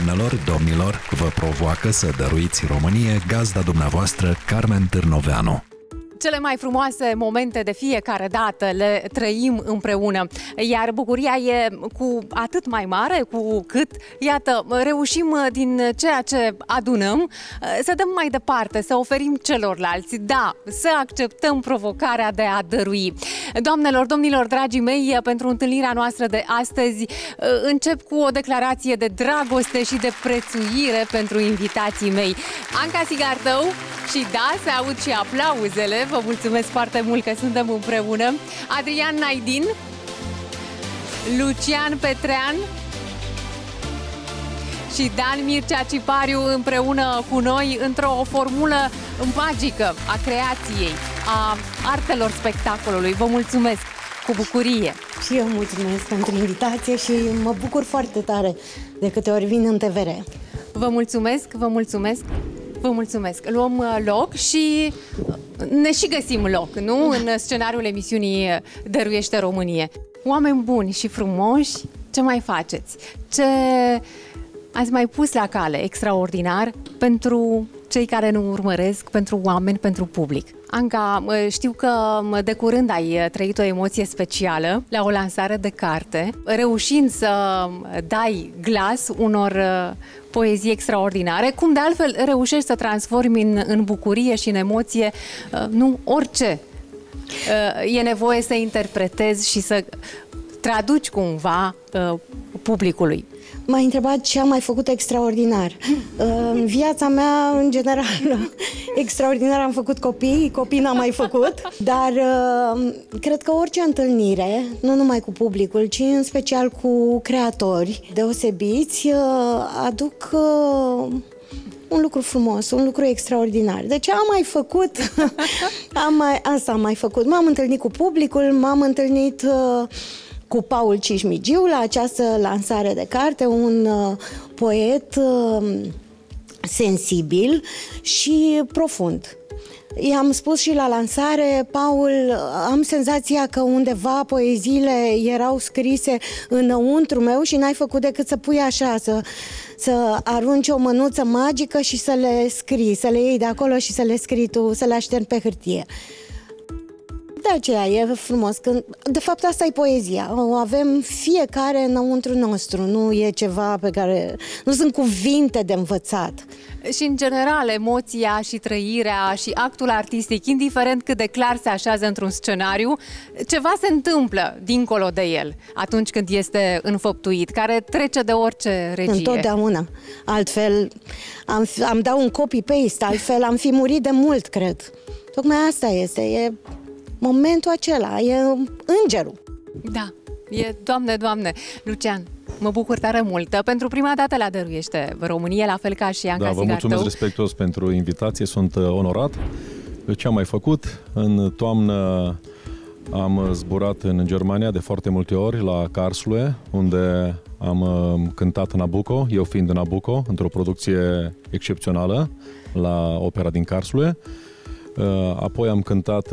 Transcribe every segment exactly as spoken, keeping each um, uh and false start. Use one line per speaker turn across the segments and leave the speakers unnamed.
Doamnelor, domnilor, vă provoacă să dăruiți Românie gazda dumneavoastră Carmen Târnoveanu.
Cele mai frumoase momente de fiecare dată le trăim împreună, iar bucuria e cu atât mai mare cu cât, iată, reușim din ceea ce adunăm să dăm mai departe, să oferim celorlalți, da, să acceptăm provocarea de a dărui. Doamnelor, domnilor, dragii mei, pentru întâlnirea noastră de astăzi încep cu o declarație de dragoste și de prețuire pentru invitații mei. Anca Sigardău și da, se aud și aplauzele. Vă mulțumesc foarte mult că suntem împreună. Adrian Naidin, Lucian Petrean și Dan Mircea Cipariu împreună cu noi într-o formulă magică a creației, a artelor spectacolului. Vă mulțumesc cu bucurie.
Și eu mulțumesc pentru invitație și mă bucur foarte tare de câte ori vin în T V R.
Vă mulțumesc, vă mulțumesc. Vă mulțumesc. Luăm loc și ne și găsim loc, nu? În scenariul emisiunii Dăruiește Românie. Oameni buni și frumoși, ce mai faceți? Ce ați mai pus la cale extraordinar pentru cei care nu urmăresc, pentru oameni, pentru public? Anca, știu că de curând ai trăit o emoție specială la o lansare de carte, reușind să dai glas unor poezii extraordinare, cum de altfel reușești să transformi în, în bucurie și în emoție, nu orice e nevoie să interpretezi și să traduci cumva publicului.
M-ai întrebat ce am mai făcut extraordinar. În viața mea, în general, extraordinar am făcut copii, copii n-am mai făcut, dar cred că orice întâlnire, nu numai cu publicul, ci în special cu creatori deosebiți, aduc un lucru frumos, un lucru extraordinar. Deci am mai făcut, am mai, asta am mai făcut. M-am întâlnit cu publicul, m-am întâlnit cu Paul Cismigiu la această lansare de carte, un uh, poet uh, sensibil și profund. I-am spus și la lansare, Paul, am senzația că undeva poeziile erau scrise înăuntru meu și n-ai făcut decât să pui așa, să, să arunci o mânuță magică și să le scrii, să le iei de acolo și să le scrii tu, să le așterni pe hârtie. De aceea e frumos. Când, de fapt, asta e poezia. O avem fiecare înăuntru nostru. Nu e ceva pe care... Nu sunt cuvinte de învățat.
Și, în general, emoția și trăirea și actul artistic, indiferent cât de clar se așează într-un scenariu, ceva se întâmplă dincolo de el atunci când este înfăptuit, care trece de orice regie.
Întotdeauna. Altfel, am, am dat un copy-paste, altfel am fi murit de mult, cred. Tocmai asta este. E... momentul acela, e îngerul.
Da, e Doamne, Doamne. Lucian, mă bucur tare mult. Pentru prima dată la Dăruiește România, la fel ca și Anca
Da, vă mulțumesc respectuos pentru invitație, sunt onorat. Ce am mai făcut? În toamnă am zburat în Germania de foarte multe ori, la Karlsruhe, unde am cântat Nabucco, eu fiind în Nabucco, într-o producție excepțională la opera din Karlsruhe. Apoi am cântat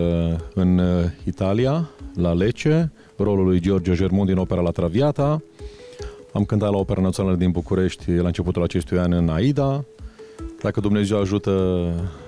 în Italia, la Lecce, rolul lui Giorgio Germon din opera La Traviata. Am cântat la Opera Națională din București la începutul acestui an în Aida. Dacă Dumnezeu ajută,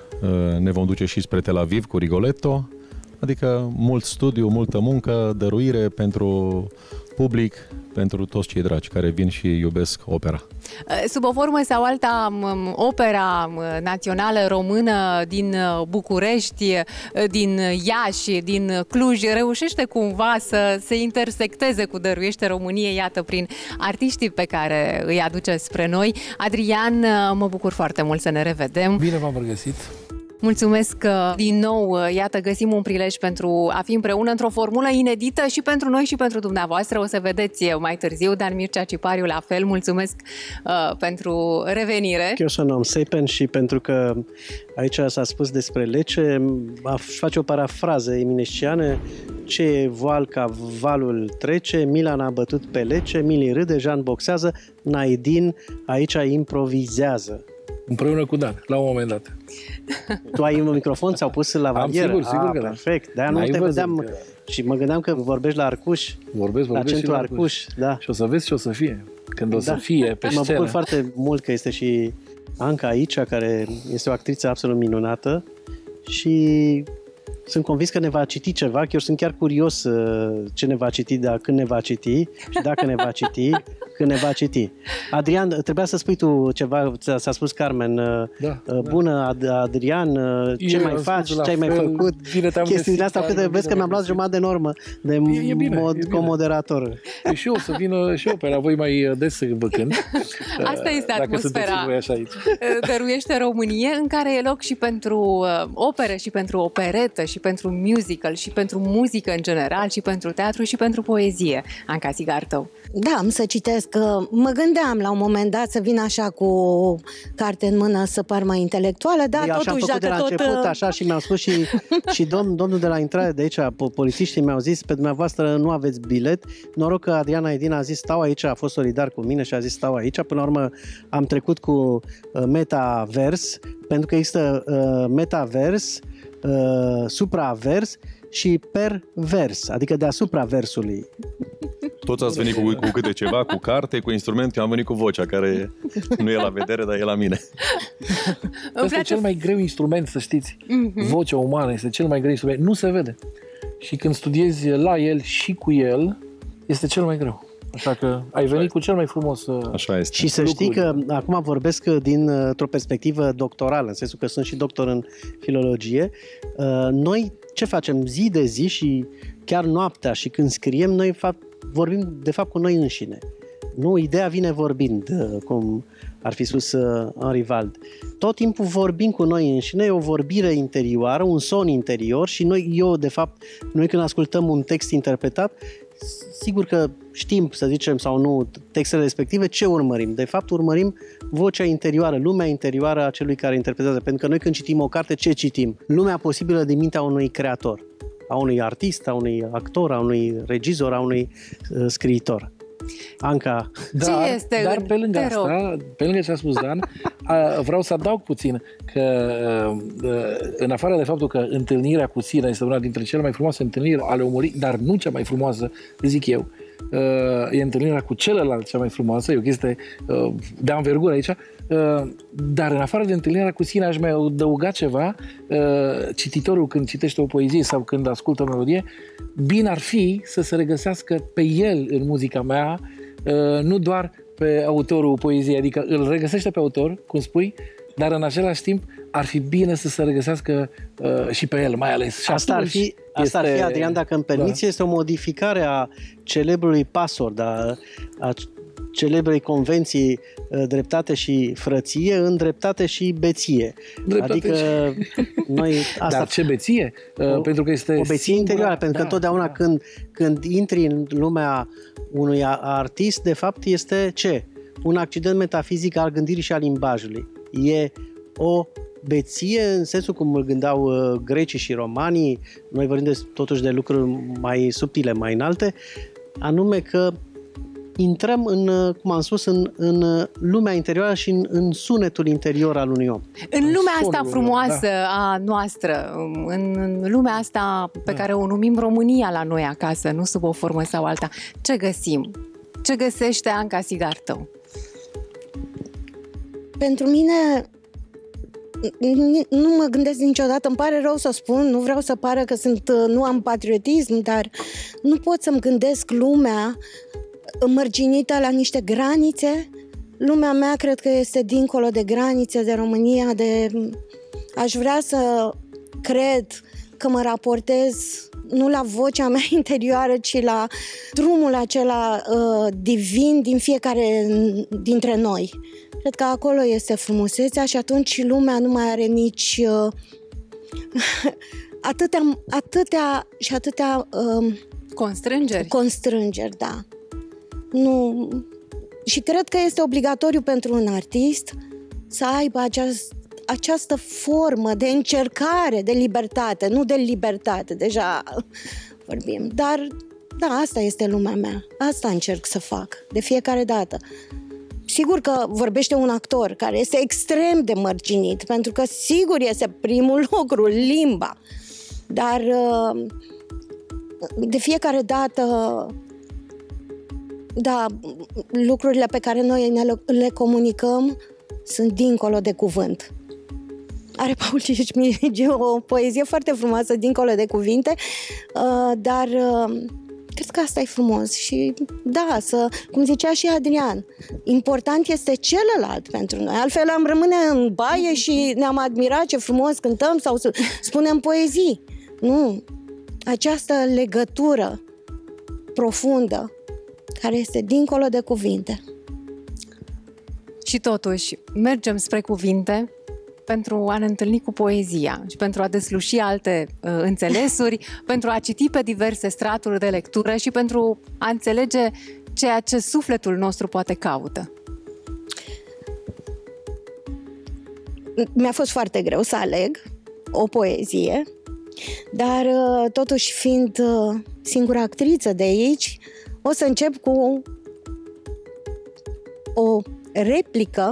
ne vom duce și spre Tel Aviv cu Rigoletto. Adică mult studiu, multă muncă, dăruire pentru public, pentru toți cei dragi care vin și iubesc opera.
Sub o formă sau alta, opera națională română din București, din Iași, din Cluj, reușește cumva să se intersecteze cu Dăruiește Românie, iată, prin artiștii pe care îi aduce spre noi. Adrian, mă bucur foarte mult să ne revedem.
Bine v-am regăsit!
Mulțumesc că din nou, iată, găsim un prilej pentru a fi împreună într-o formulă inedită și pentru noi și pentru dumneavoastră. O să vedeți mai târziu, Dan Mircea Cipariu la fel. Mulțumesc uh, pentru revenire.
Köszönöm szépen și pentru că aici s-a spus despre Lecce, aș face o parafrază eminesciană: ce voal ca valul trece, Milan a bătut pe Lecce, Mili râde, Jean boxează, Naidin aici improvizează.
Împreună cu Dan, la un moment dat.
Tu ai un microfon, ți-au pus la barieră?
Am, sigur, sigur
ah,
că da.
Perfect, de-aia nu te vedeam și mă gândeam că vorbești la Arcuș.
Vorbesc, vorbesc
la centrul
la
Arcuș. Arcuș, da.
Și o să vezi ce o să fie. când o să
Da.
fie pe
Mă
scenă.
bucur foarte mult că este și Anca aici, care este o actriță absolut minunată și sunt convins că ne va citi ceva, că eu sunt chiar curios uh, ce ne va citi, dar când ne va citi și dacă ne va citi, când ne va citi. Adrian, trebuia să spui tu ceva, ți-a, s-a spus Carmen. Uh,
Da,
uh, bună, Ad- Adrian, uh, ce
Eu
mai
am spus
faci,
la
ce ai mai
fel,
făcut?
bine te-am
Chestiile
găsit,
astea,
Carmen,
câte vezi că
bine
mi-am luat
te-am
jumătate de normă de
E- e bine,
mod
e bine.
comoderator.
Păi și eu o să vină și eu pe la voi mai des să vă cânt.
Asta este
Dacă
atmosfera.
sunteți voi așa aici.
Dăruiește Românie, în care e loc și pentru uh, operă, și pentru operetă, și pentru musical, și pentru muzică în general, și pentru teatru, și pentru poezie. Anca Sigartău.
Da, am să citesc. că Mă gândeam la un moment dat să vin așa cu o carte în mână să par mai intelectuală, dar
Eu așa am
totuși
făcut de
dacă
la
tot...
început,
uh,
așa, și mi-au spus și, și domn, domnul de la intrare de aici, po- polițiștii mi-au zis, pe dumneavoastră nu aveți bilet. Noroc că Adriana Edina a zis stau aici, a fost solidar cu mine și a zis stau aici. Până la urmă am trecut cu uh, metavers, pentru că există uh, metavers, uh, supravers și pervers, adică deasupra versului.
Toți ați venit cu, cu câte ceva, cu carte, cu instrument, eu am venit cu vocea, care nu e la vedere, dar e la mine.
Ăsta e cel mai greu instrument, să știți. Mm-hmm. Vocea umană este cel mai greu instrument. Nu se vede. Și când studiezi la el și cu el, este cel mai greu. Așa că ai venit cu cel mai frumos uh,
Așa este.
Și să știi că acum vorbesc dintr-o perspectivă doctorală, în sensul că sunt și doctor în filologie. Noi ce facem zi de zi și chiar noaptea și când scriem, noi fapt, vorbim de fapt cu noi înșine. Nu, ideea vine vorbind, cum ar fi spus Henri Vald. Tot timpul vorbim cu noi înșine, e o vorbire interioară, un son interior și noi, eu de fapt, noi când ascultăm un text interpretat, sigur că știm, să zicem, sau nu, textele respective, ce urmărim? De fapt, urmărim vocea interioară, lumea interioară a celui care interpretează. Pentru că noi când citim o carte, ce citim? Lumea posibilă din mintea unui creator, a unui artist, a unui actor, a unui regizor, a unui uh, scriitor. Anca.
Dar,
Ce este
dar
în-
pe lângă
te
asta, pe lângă ce a spus Dan, a, vreau să adaug puțin că în afară de faptul că întâlnirea cu sine este una dintre cele mai frumoase întâlniri ale omului, dar nu cea mai frumoasă, zic eu, e întâlnirea cu celălalt cea mai frumoasă, e o chestie de anvergură aici, dar în afară de întâlnirea cu sine aș mai adăuga ceva. Cititorul când citește o poezie sau când ascultă o melodie, bine ar fi să se regăsească pe el în muzica mea, nu doar pe autorul poeziei, adică îl regăsește pe autor, cum spui, dar în același timp ar fi bine să se regăsească uh, și pe el, mai ales. Și
asta ar fi, asta
este...
ar fi, Adrian, dacă îmi permiți, da. Este o modificare a celebrului password, a, a celebrei convenții uh, dreptate și frăție în dreptate și beție.
Dreptate
adică
și...
noi... Asta...
Dar ce beție? Uh,
o,
pentru că este
o beție
singura...
interioară, pentru că
da,
întotdeauna
da.
când, când intri în lumea unui artist, de fapt este ce? Un accident metafizic al gândirii și al limbajului. E o beție în sensul cum îl gândeau uh, grecii și romanii, noi vorbim de, totuși de lucruri mai subtile, mai înalte, anume că intrăm în, cum am spus, în, în lumea interioară și în, în sunetul interior al unui om.
În lumea asta
Sonul,
frumoasă
da.
a noastră, în lumea asta pe da. care o numim România la noi acasă, nu sub o formă sau alta, ce găsim? Ce găsește Anca Sigartău?
Pentru mine nu mă gândesc niciodată, îmi pare rău să spun, nu vreau să pară că sunt, nu am patriotism, dar nu pot să-mi gândesc lumea mărginită la niște granițe. Lumea mea cred că este dincolo de granițe, de România, de... Aș vrea să cred că mă raportez nu la vocea mea interioară, ci la drumul acela uh, divin din fiecare dintre noi. Cred că acolo este frumusețea și atunci lumea nu mai are nici uh, atâtea, atâtea și atâtea uh,
constrângeri.
Constrângeri, da. Nu. Și cred că este obligatoriu pentru un artist să aibă această această formă de încercare de libertate, nu de libertate, deja vorbim, dar da, asta este lumea mea, asta încerc să fac de fiecare dată. Sigur că vorbește un actor care este extrem de mărginit, pentru că sigur este primul lucru, limba, dar de fiecare dată da, lucrurile pe care noi ne le, le comunicăm sunt dincolo de cuvânt. Are Paul Cișmiege o poezie foarte frumoasă, dincolo de cuvinte, uh, dar uh, cred că asta e frumos. Și da, să, cum zicea și Adrian, important este celălalt pentru noi. Altfel am rămâne în baie și ne-am admirat ce frumos cântăm sau spunem poezii. Nu, această legătură profundă care este dincolo de cuvinte.
Și totuși, mergem spre cuvinte pentru a ne întâlni cu poezia și pentru a desluși alte uh, înțelesuri, pentru a citi pe diverse straturi de lectură și pentru a înțelege ceea ce sufletul nostru poate caută.
Mi-a fost foarte greu să aleg o poezie, dar uh, totuși fiind uh, singura actriță de aici, o să încep cu o replică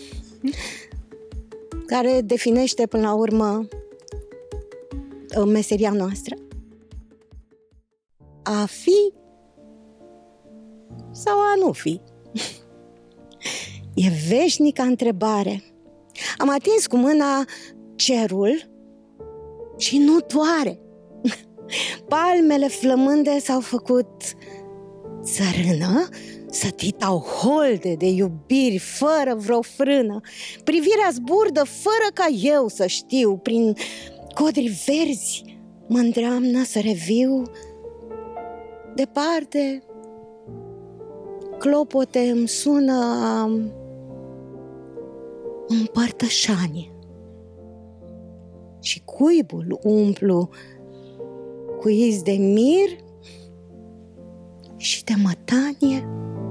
care definește până la urmă meseria noastră. A fi sau a nu fi? E veșnica întrebare. Am atins cu mâna cerul și nu doare. Palmele flămânde s-au făcut țărână, sătitau holde de iubiri fără vreo frână. Privirea zburdă fără ca eu să știu, prin codri verzi mă îndreamnă să reviu. Departe clopote îmi sună a împărtășanie și cuibul umplu cu iz de mir și de mătanie.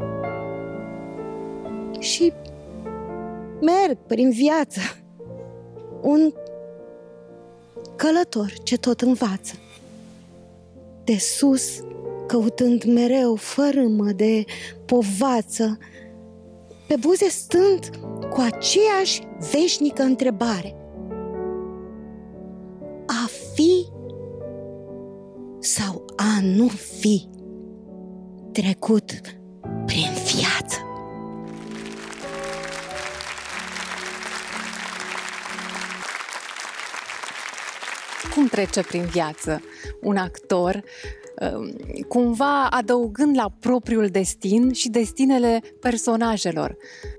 Și merg prin viață, un călător ce tot învață, de sus căutând mereu fărâmă de povață, pe buze stând cu aceeași veșnică întrebare: a fi sau a nu fi trecut prin viață?
Cum trece prin viață un actor, cumva adăugând la propriul destin și destinele personajelor?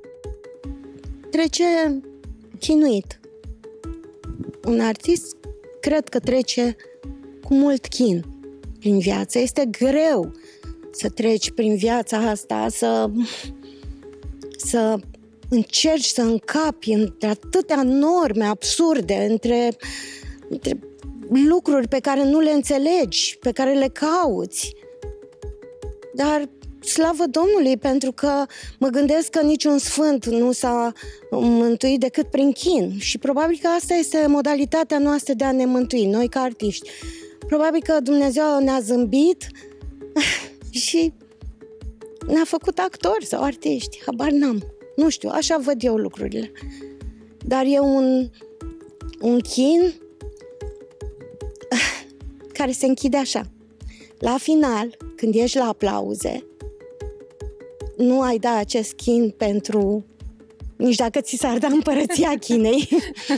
Trece chinuit. Un artist cred că trece cu mult chin prin viață. Este greu să treci prin viața asta, să, să încerci să încapi între atâtea norme absurde, între, între lucruri pe care nu le înțelegi, pe care le cauți. Dar slavă Domnului, pentru că mă gândesc că niciun sfânt nu s-a mântuit decât prin chin. Și probabil că asta este modalitatea noastră de a ne mântui, noi ca artiști. Probabil că Dumnezeu ne-a zâmbit și ne-a făcut actori sau artiști. Habar n-am. Nu știu, așa văd eu lucrurile. Dar e un, un chin care se închide așa. La final, când ești la aplauze, nu ai da acest chin pentru... nici dacă ți s-ar da împărăția Chinei.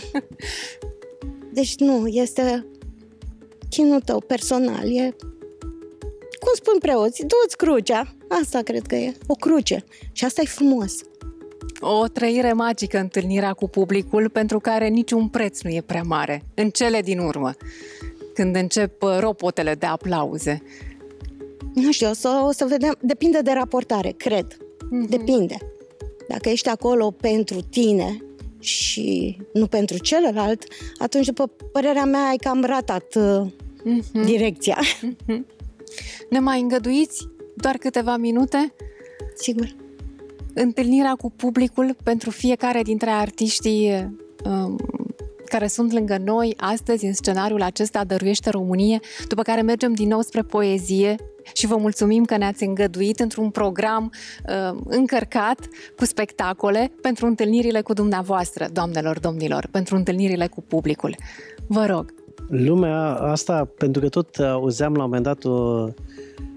Deci nu, este chinul tău personal. E, cum spun preoții, du-ți crucea. Asta cred că e, o cruce. Și asta e frumos.
O trăire magică, întâlnirea cu publicul, pentru care niciun preț nu e prea mare. În cele din urmă, când încep ropotele de aplauze.
Nu știu, o să, o să vedem. Depinde de raportare, cred. Mm-hmm. Depinde. Dacă ești acolo pentru tine și nu pentru celălalt, atunci, după părerea mea, ai cam ratat uh, mm-hmm. direcția.
Mm-hmm. Ne mai îngăduiți doar câteva minute?
Sigur.
Întâlnirea cu publicul pentru fiecare dintre artiștii um, care sunt lângă noi astăzi în scenariul acesta Dăruiește Românie, după care mergem din nou spre poezie și vă mulțumim că ne-ați îngăduit într-un program uh, încărcat cu spectacole pentru întâlnirile cu dumneavoastră, doamnelor, domnilor, pentru întâlnirile cu publicul. Vă rog.
Lumea asta, pentru că tot auzeam la un moment dat o,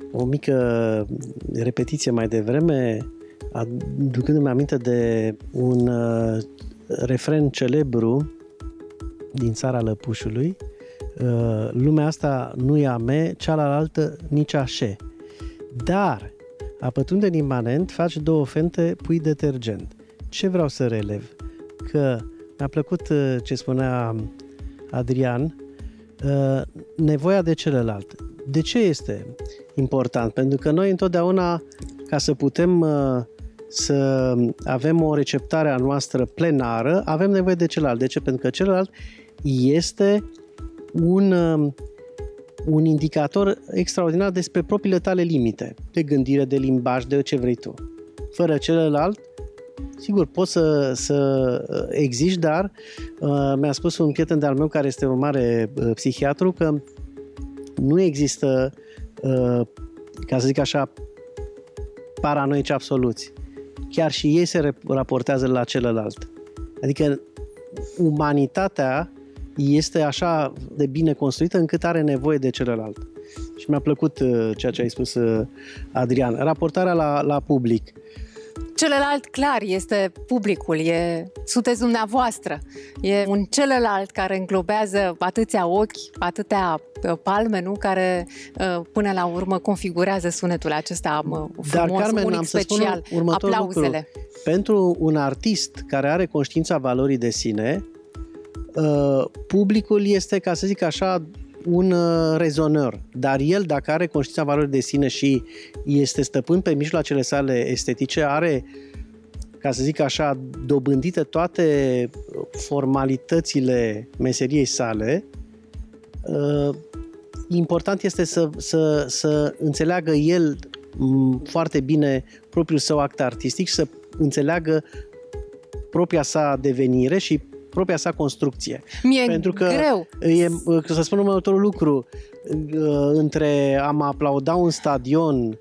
o mică repetiție mai devreme, aducându-mi aminte de un uh, refren celebru din Țara Lăpușului, uh, lumea asta nu e a mea, cealaltă nici așa. Dar, apătând în imanent, faci două fente, pui detergent. Ce vreau să relev? Că mi-a plăcut uh, ce spunea Adrian, uh, nevoia de celălalt. De ce este important? Pentru că noi întotdeauna, ca să putem uh, să avem o receptare a noastră plenară, avem nevoie de celălalt. De ce? Pentru că celălalt este un, uh, un indicator extraordinar despre propriile tale limite, de gândire, de limbaj, de ce vrei tu. Fără celălalt, sigur, poți să, să existi, dar uh, mi-a spus un prieten de-al meu care este un mare uh, psihiatru că nu există, uh, ca să zic așa, paranoici absoluți. Chiar și ei se raportează la celălalt. Adică umanitatea este așa de bine construită încât are nevoie de celălalt. Și mi-a plăcut uh, ceea ce ai spus, uh, Adrian. Raportarea la, la public.
Celălalt, clar, este publicul, e, sunteți dumneavoastră. E un celălalt care înglobează atâția ochi, atâtea palme, nu? Care până la urmă configurează sunetul acesta frumos,
Dar, Carmen,
unic,
am să
special,
spun următorul
aplauzele.
Lucru. Pentru un artist care are conștiința valorii de sine, publicul este, ca să zic așa, un rezonăr, dar el, dacă are conștiința valorii de sine și este stăpân pe mijloacele sale estetice, are, ca să zic așa, dobândite toate formalitățile meseriei sale, important este să, să, să înțeleagă el foarte bine propriul său act artistic și să înțeleagă propria sa devenire și propria sa construcție.
Mi-e
Pentru că
greu.
E, să spun următorul lucru, între a mă aplauda un stadion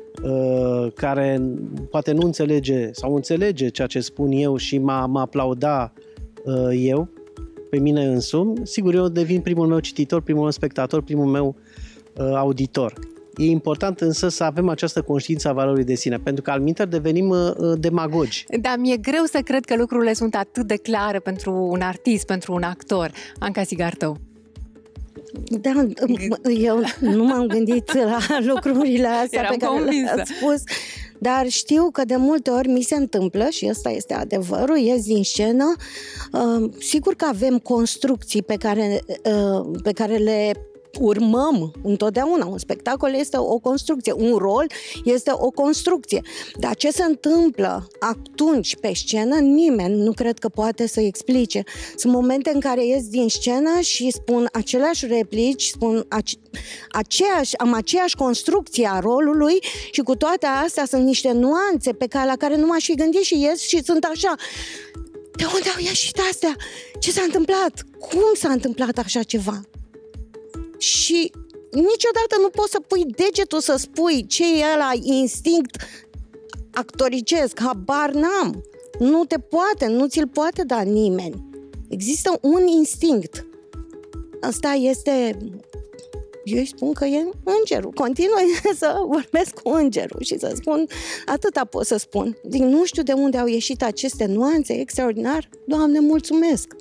care poate nu înțelege sau înțelege ceea ce spun eu și mă, mă aplauda eu pe mine însumi, sigur, eu devin primul meu cititor, primul meu spectator, primul meu auditor. E important însă să avem această conștiință a valorii de sine, pentru că altminteri devenim uh, demagogi.
Dar mi-e greu să cred că lucrurile sunt atât de clare pentru un artist, pentru un actor. Anca Sigartău.
Da, eu nu m-am gândit la lucrurile astea
Eram
pe care
convinsă.
le-ați spus, dar știu că de multe ori mi se întâmplă, și ăsta este adevărul, ies din scenă, uh, sigur că avem construcții pe care, uh, pe care le urmăm întotdeauna. Un spectacol este o construcție, un rol este o construcție. Dar ce se întâmplă atunci pe scenă, nimeni nu cred că poate să explice. Sunt momente în care ies din scenă și spun aceleași replici, spun ace- aceeași, am aceeași construcție a rolului și cu toate astea sunt niște nuanțe pe care, la care nu m-aș fi gândit și ies și sunt așa. De unde au ieșit astea? Ce s-a întâmplat? Cum s-a întâmplat așa ceva? Și niciodată nu poți să pui degetul să spui ce e ăla instinct actoricesc, habar n-am. Nu te poate, nu ți-l poate da nimeni. Există un instinct. Asta este, eu îi spun că e îngerul. Continui să vorbesc cu îngerul și să spun, atâta pot să spun. Zic, nu știu de unde au ieșit aceste nuanțe extraordinar. Doamne, mulțumesc!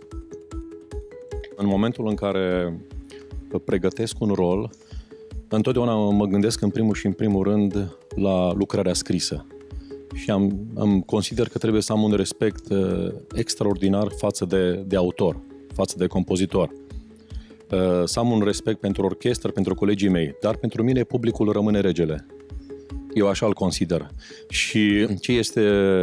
În momentul în care pregătesc un rol, întotdeauna mă gândesc în primul și în primul rând la lucrarea scrisă. Și am, am consider că trebuie să am un respect uh, extraordinar față de, de autor, față de compozitor. Uh, să am un respect pentru orchestră, pentru colegii mei, dar pentru mine publicul rămâne regele. Eu așa îl consider. Și ce este,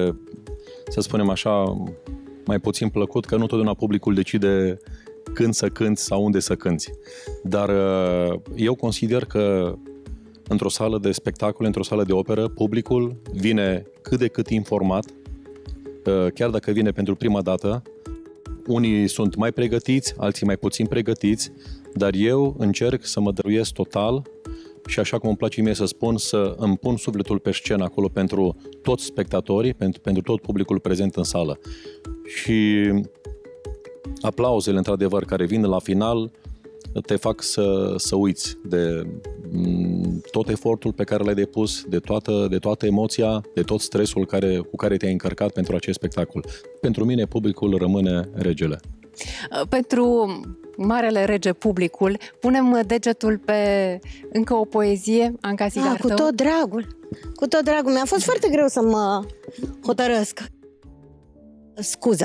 să spunem așa, mai puțin plăcut, că nu totdeauna publicul decide când să cânți sau unde să cânți. Dar eu consider că într-o sală de spectacole, într-o sală de operă, publicul vine cât de cât informat, chiar dacă vine pentru prima dată. Unii sunt mai pregătiți, alții mai puțin pregătiți, dar eu încerc să mă dăruiesc total și, așa cum îmi place mie să spun, să îmi pun sufletul pe scenă acolo pentru toți spectatorii, pentru, pentru tot publicul prezent în sală. Și aplauzele, într-adevăr, care vin la final, te fac să, să uiți de tot efortul pe care l-ai depus, de toată, de toată emoția, de tot stresul care, cu care te-ai încărcat pentru acest spectacol. Pentru mine, publicul rămâne regele.
Pentru marele rege, publicul, punem degetul pe încă o poezie, Anca Sigartău?
Ah, cu tot dragul, cu tot dragul. Mi-a fost foarte greu să mă hotărăsc. Scuză.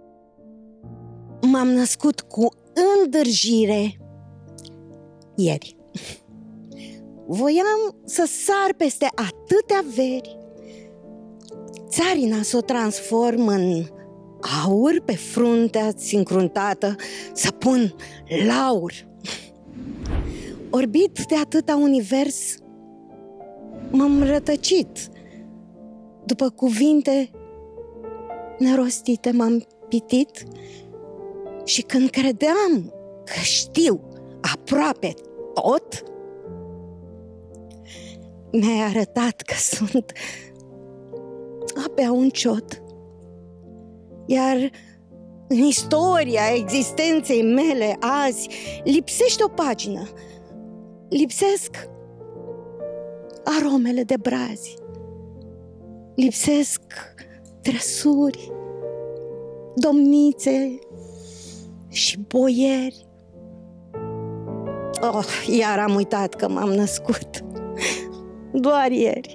M-am născut cu îndârjire ieri. Voiam să sar peste atâtea veri, țarina să o transform în aur pe fruntea-ți încruntată, să pun laur. Orbit de atâta univers, m-am rătăcit. După cuvinte nerostite m-am pitit și când credeam că știu aproape tot, mi-ai arătat că sunt abia un ciot. Iar în istoria existenței mele azi lipsește o pagină. Lipsesc aromele de brazi. Lipsesc trăsuri, domnițe și boieri. Oh, iar am uitat că m-am născut doar ieri.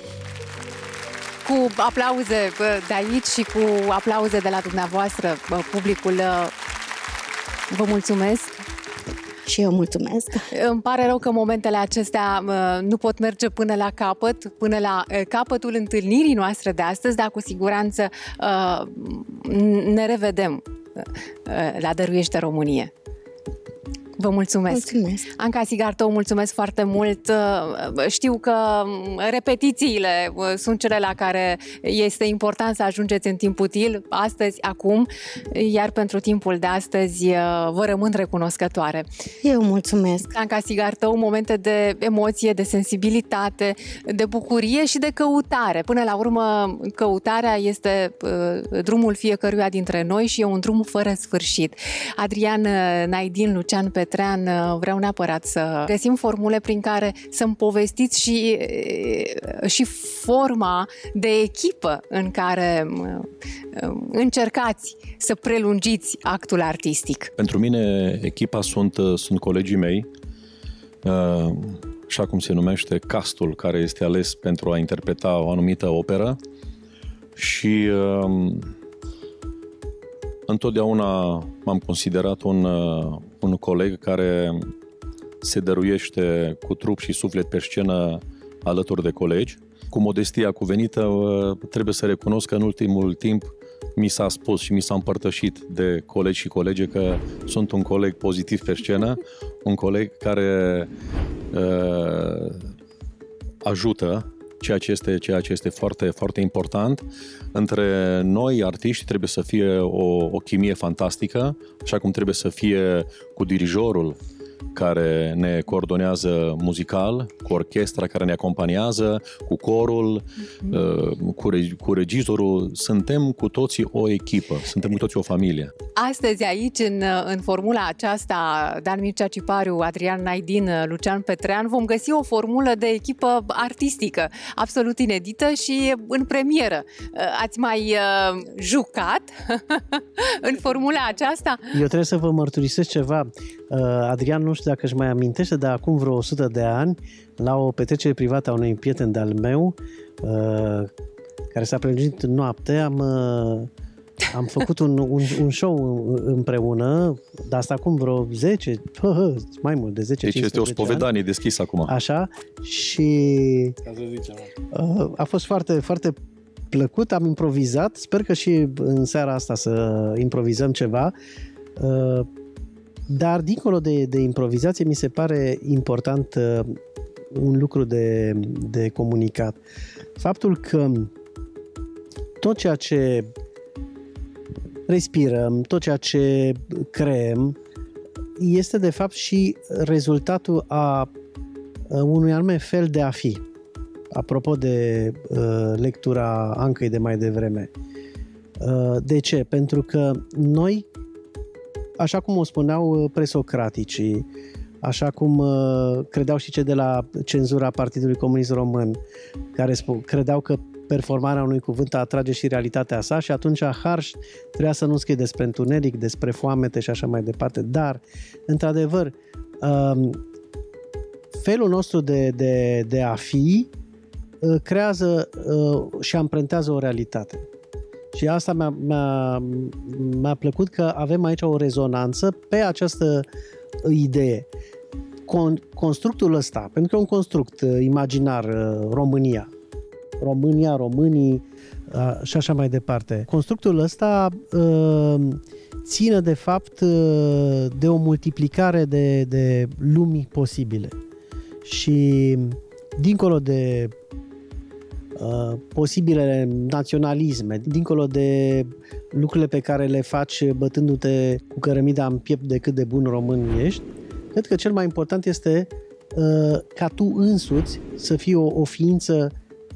Cu aplauze de aici și cu aplauze de la dumneavoastră, publicul, vă mulțumesc.
Și eu mulțumesc.
Îmi pare rău că momentele acestea nu pot merge până la capăt, până la capătul întâlnirii noastre de astăzi, dar cu siguranță ne revedem la Dăruiește Românie. Vă mulțumesc.
Mulțumesc.
Anca Sigartău, mulțumesc foarte mult. Știu că repetițiile sunt cele la care este important să ajungeți în timp util, astăzi, acum, iar pentru timpul de astăzi vă rămân recunoscătoare.
Eu mulțumesc.
Anca Sigartău, momente de emoție, de sensibilitate, de bucurie și de căutare. Până la urmă, căutarea este drumul fiecăruia dintre noi și e un drum fără sfârșit. Adrian Naidin, Lucian Petrean, vreau neapărat să găsim formule prin care să-mi povestiți și, și forma de echipă în care încercați să prelungiți actul artistic.
Pentru mine, echipa sunt, sunt colegii mei, așa cum se numește castul care este ales pentru a interpreta o anumită operă și întotdeauna m-am considerat un, un coleg care se dăruiește cu trup și suflet pe scenă alături de colegi. Cu modestia cuvenită, trebuie să recunosc că în ultimul timp mi s-a spus și mi s-a împărtășit de colegi și colege că sunt un coleg pozitiv pe scenă, un coleg care uh, ajută, ceea ce este, ceea ce este foarte, foarte important. Între noi, artiști, trebuie să fie o, o chimie fantastică, așa cum trebuie să fie cu dirijorul care ne coordonează muzical, cu orchestra care ne acompaniază, cu corul, mm-hmm. cu, reg- cu regizorul. Suntem cu toții o echipă, suntem cu toții o familie.
Astăzi aici, în, în formula aceasta, Dan Mircea Cipariu, Adrian Naidin, Lucian Petrean, vom găsi o formulă de echipă artistică, absolut inedită și în premieră. Ați mai uh, jucat în formula aceasta?
Eu trebuie să vă mărturisesc ceva. Adrian, nu știu dacă își mai amintește, dar acum vreo o sută de ani, la o petrecere privată a unui prieten de-al meu, care s-a prelungit noapte, am, am făcut un, un, un show împreună, dar asta acum vreo zece, mai mult de zece
Deci este o spovedanie deschisă acum.
Așa, și a fost foarte, foarte plăcut, am improvizat, sper că și în seara asta să improvizăm ceva. Dar dincolo de, de improvizație mi se pare important uh, un lucru de, de comunicat. Faptul că tot ceea ce respirăm, tot ceea ce creăm este de fapt și rezultatul a unui anume fel de a fi. Apropo de uh, lectura Ancăi de mai devreme. Uh, de ce? Pentru că noi așa cum o spuneau presocraticii, așa cum uh, credeau și cei de la cenzura Partidului Comunist Român, care sp- credeau că performarea unui cuvânt atrage și realitatea sa și atunci Harș trebuia să nu scrie despre întuneric, despre foamete și așa mai departe. Dar, într-adevăr, uh, felul nostru de, de, de a fi uh, creează uh, și amprentează o realitate. Și asta mi-a, mi-a, mi-a plăcut că avem aici o rezonanță pe această idee. Con, constructul ăsta, pentru că e un construct uh, imaginar, uh, România, România, românii uh, și așa mai departe. Constructul ăsta uh, ține de fapt uh, de o multiplicare de, de lumi posibile. Și dincolo de uh, posibile naționalisme, dincolo de lucrurile pe care le faci bătându-te cu cărămida în piept de cât de bun român ești, cred că cel mai important este uh, ca tu însuți să fii o, o ființă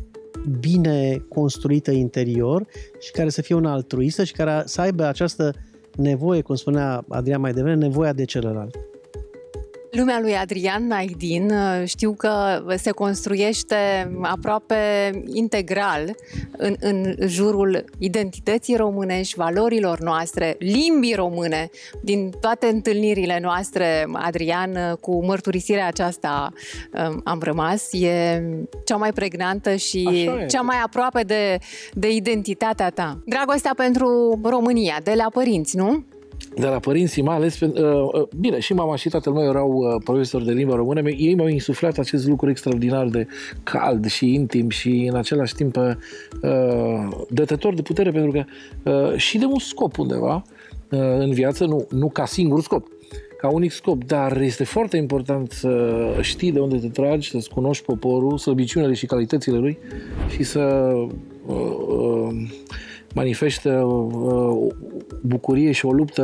bine construită interior și care să fie una altruistă și care să aibă această nevoie, cum spunea Adrian mai devreme, nevoia de celălalt.
Lumea lui Adrian Naidin știu că se construiește aproape integral în, în jurul identității românești, valorilor noastre, limbii române. Din toate întâlnirile noastre, Adrian, cu mărturisirea aceasta am rămas. E cea mai pregnantă și cea mai aproape de, de identitatea ta. Dragostea pentru România, de la părinți, nu?
De la părinții, mai ales, bine, și mama și tatăl meu erau profesori de limba română, ei m-au insuflat acest lucru extraordinar de cald și intim și în același timp dătător de putere, pentru că și de un scop undeva în viață, nu, nu ca singur scop, ca unic scop, dar este foarte important să știi de unde te tragi, să-ți cunoști poporul, slăbiciunile și calitățile lui și să manifestă bucurie și o luptă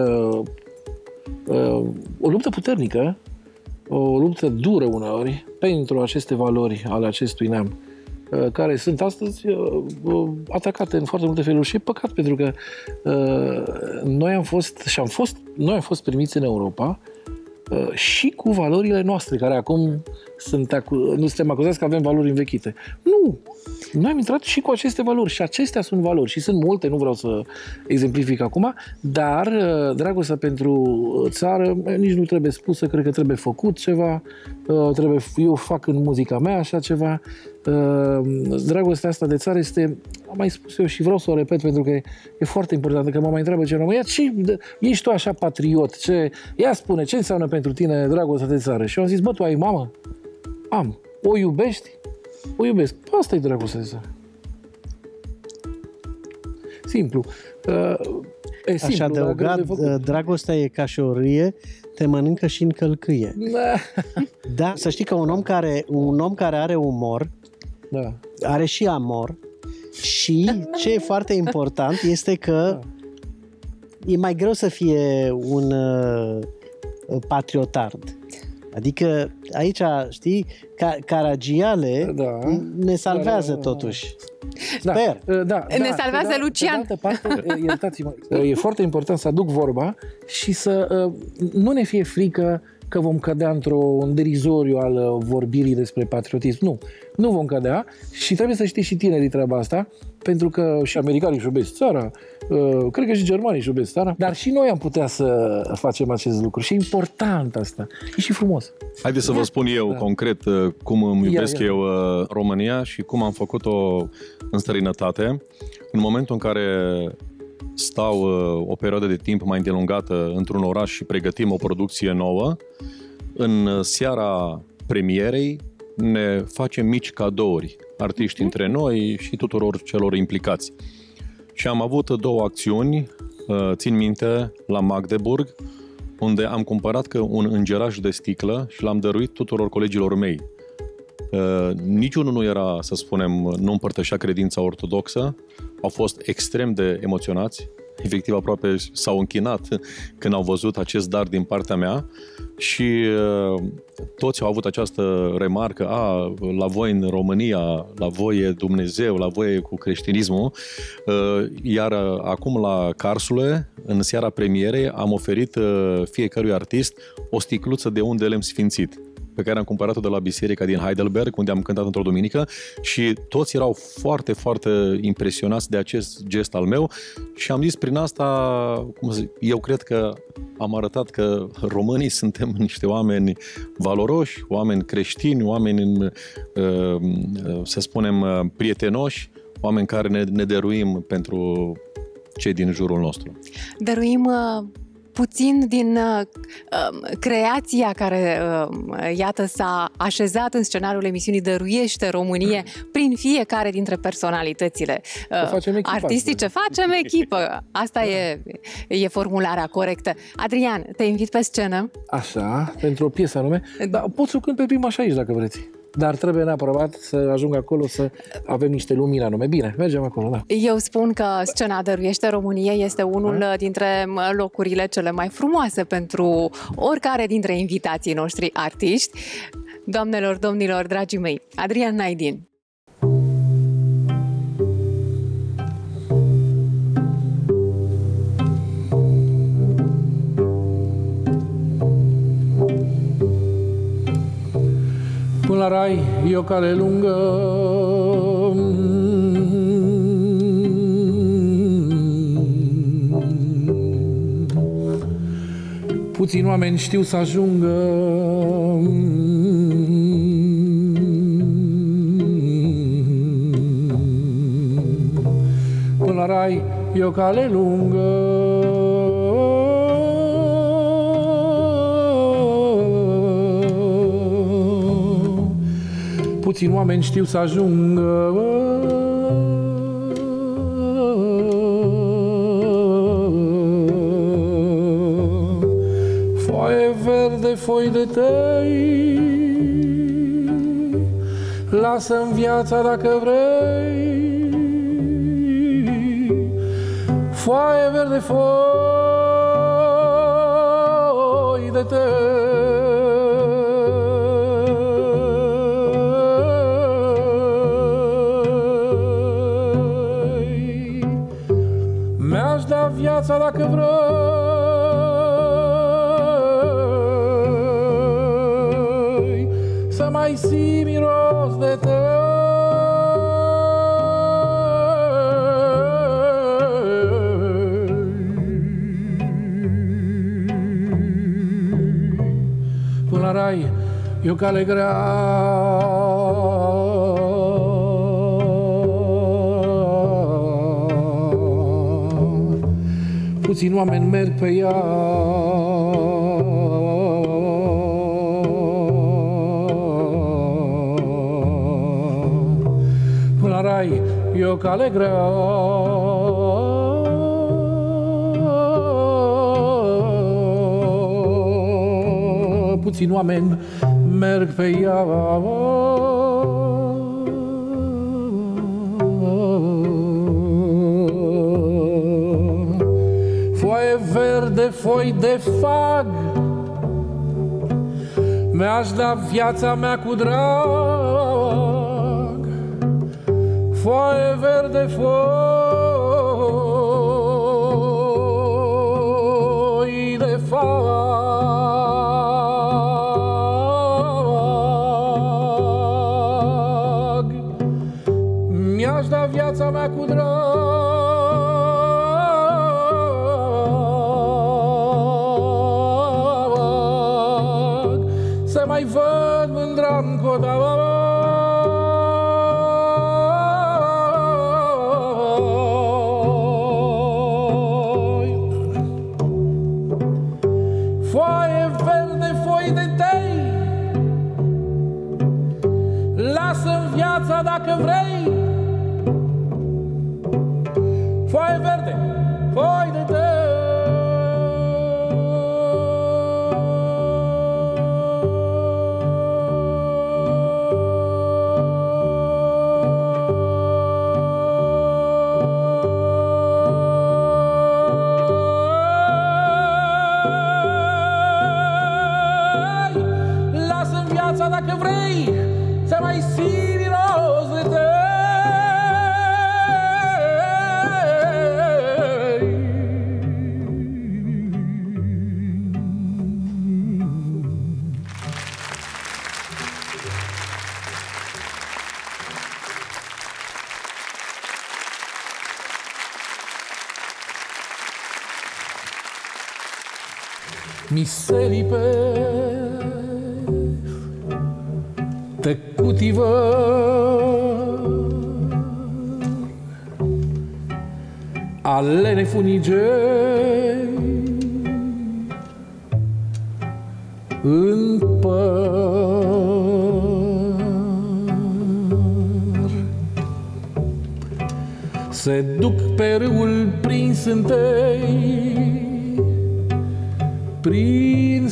o luptă puternică, o luptă dură uneori pentru aceste valori ale acestui neam, care sunt astăzi atacate în foarte multe feluri și e păcat, pentru că noi am fost și am fost, noi am fost primiți în Europa și cu valorile noastre, care acum sunt acu- nu suntem acuzați că avem valori învechite. Nu! Noi am intrat și cu aceste valori și acestea sunt valori și sunt multe, nu vreau să exemplific acum, dar dragostea pentru țară nici nu trebuie spusă, cred că trebuie făcut ceva, trebuie, eu fac în muzica mea așa ceva. Dragostea asta de țară este, am mai spus eu și vreau să o repet pentru că e foarte important, că mă mai întreabă ce în România, ce ești tu așa patriot? Ce, ia spune, ce înseamnă pentru tine dragostea de țară? Și eu am zis, bă, tu ai mamă? Am. O iubești? O iubesc. Asta e dragostea de țară. Simplu. E simplu.
Aș adăuga, dragostea e ca și o râie, te mănâncă și în călcâie. Da. Da, să știi că un om care, un om care are umor, da, are și amor și ce e foarte important este că da, e mai greu să fie un uh, patriotard. Adică aici, știi, ca, Caragiale da, ne salvează da, da, da, totuși. Sper.
Da, da,
ne
da,
salvează
da,
Lucian.
De altă parte, iertați-mă, e foarte important să aduc vorba și să nu ne fie frică că vom cădea într-un derizoriu al vorbirii despre patriotism. Nu, nu vom cădea și trebuie să știi și tinerii treaba asta, pentru că și americanii își iubesc țara, cred că și germanii își iubesc țara, dar și noi am putea să facem acest lucru și e important asta. E și frumos.
Haideți să vă spun eu da, concret cum îmi iubesc ia, ia. eu România și cum am făcut-o în străinătate. În momentul în care stau o perioadă de timp mai îndelungată într-un oraș și pregătim o producție nouă, în seara premierei ne facem mici cadouri, artiști între noi și tuturor celor implicați. Și am avut două acțiuni, țin minte, la Magdeburg, unde am cumpărat un îngeraș de sticlă și l-am dăruit tuturor colegilor mei. Niciunul nu era, să spunem, nu împărtășea credința ortodoxă, au fost extrem de emoționați efectiv aproape s-au închinat când au văzut acest dar din partea mea și toți au avut această remarcă: a, la voi în România, la voi e Dumnezeu, la voi e cu creștinismul. Iar acum la Carsule, în seara premierei, am oferit fiecărui artist o sticluță de unde lemn sfințit, pe care am cumpărat-o de la biserica din Heidelberg, unde am cântat într-o duminică, și toți erau foarte, foarte impresionați de acest gest al meu și am zis prin asta, cum să zic, eu cred că am arătat că românii suntem niște oameni valoroși, oameni creștini, oameni, să spunem, prietenoși, oameni care ne, ne dăruim pentru cei din jurul nostru.
Dăruim uh... puțin din uh, creația care, uh, iată, s-a așezat în scenariul emisiunii Dăruiește Românie prin fiecare dintre personalitățile uh, artistice. Facem echipă! Asta e, e formularea corectă. Adrian, te invit pe scenă.
Așa, pentru o piesă anume. Dar pot să cânt pe prima și aici, dacă vreți. Dar trebuie neapărat să ajung acolo să avem niște lumini anume. Bine, mergem acolo, da.
Eu spun că scena Dăruiește România este unul da? dintre locurile cele mai frumoase pentru oricare dintre invitații noștri artiști. Doamnelor, domnilor, dragii mei, Adrian Naidin.
Până la rai e o cale lungă, puțini oameni știu să ajungă, până la rai e o cale lungă. Puțini oameni știu să ajungă, foaie verde, foi de tei, lasă-mi viața dacă vrei, foaie verde, foi de tei. Mi-aș da viața dacă vrei să mai simt miros de tăi. Până la rai e o cale grea, puțini oameni merg pe ea, până la rai e o cale grea, puțini oameni merg pe ea. Foaie verde, foi de fag, mi-aș da viața mea cu drag. Foaie verde, foi de fag, mi-aș da viața mea cu drag. Mai văd mândra încă da. Foaie verde, foi de tei, lasă-mi viața dacă vrei, foaie verde, foi de tei. Dar dacă vrei să mai ții miros de tăi, miserii pe tăcutivă ale nefunigei în păr se duc pe râul prins întâi, prin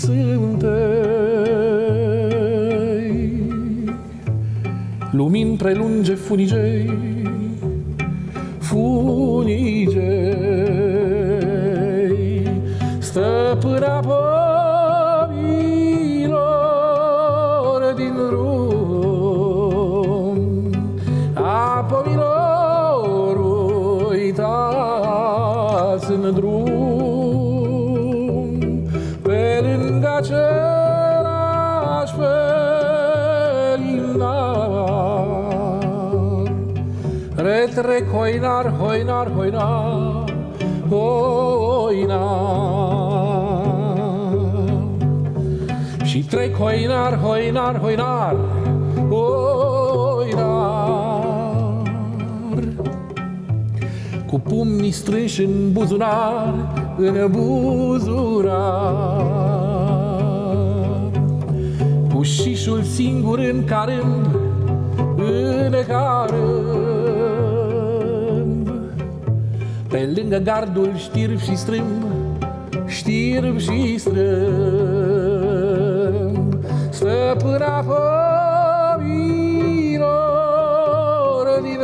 sântei, lumini prelunge funigei, funigei, stăpâna pomilor din drum, a pomilor uitați în drum. Același felinar, retrec hoinar, hoinar, hoinar, hoinar, și trec hoinar, hoinar, hoinar, hoinar, cu pumnii strânși în buzunar, în buzunar, cu șișul singur în carâmb, în carâmb, pe lângă gardul știrb și strâmb, știrb și strâmb, stăpâna pomilor din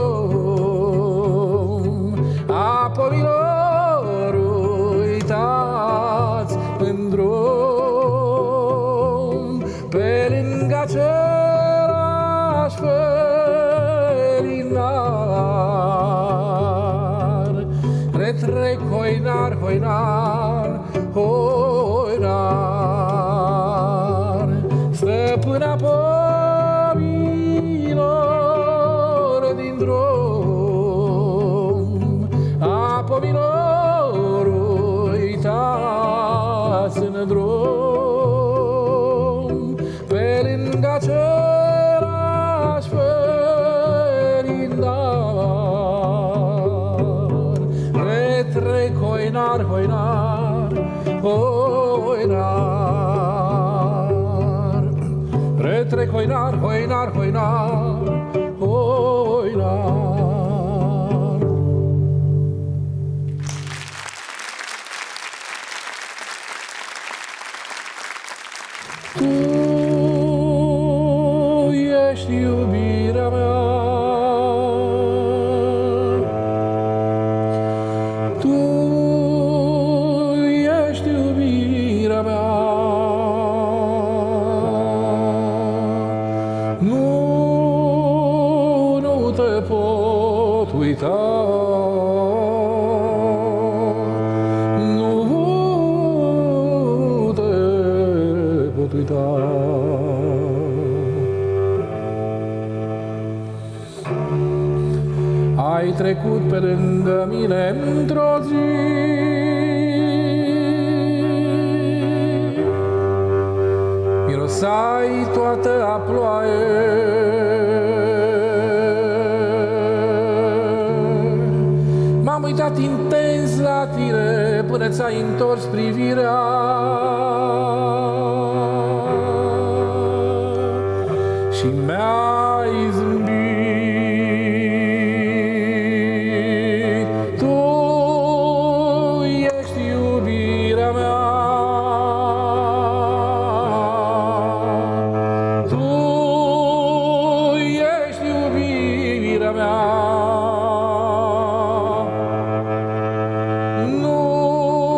drum, a pomilor uitați în drum, pe lângă același felinar, retrec hoinar, hoinar, hoinar, stăpâna pomilor din drum, a pomilor uitați în drum, pe lângă același felinar, retrec hoinar, hoinar, hoinar, retrec hoinar, hoinar, hoinar, hoinar. Tu ești iubirea mea, tu ești iubirea mea, nu, nu te pot uita, nu te pot uita. Ai trecut pe lângă mine într-o zi, mirosai toată a ploaie, m-am uitat intens la tine până ți-ai întors privirea și mi-ai zâmbit.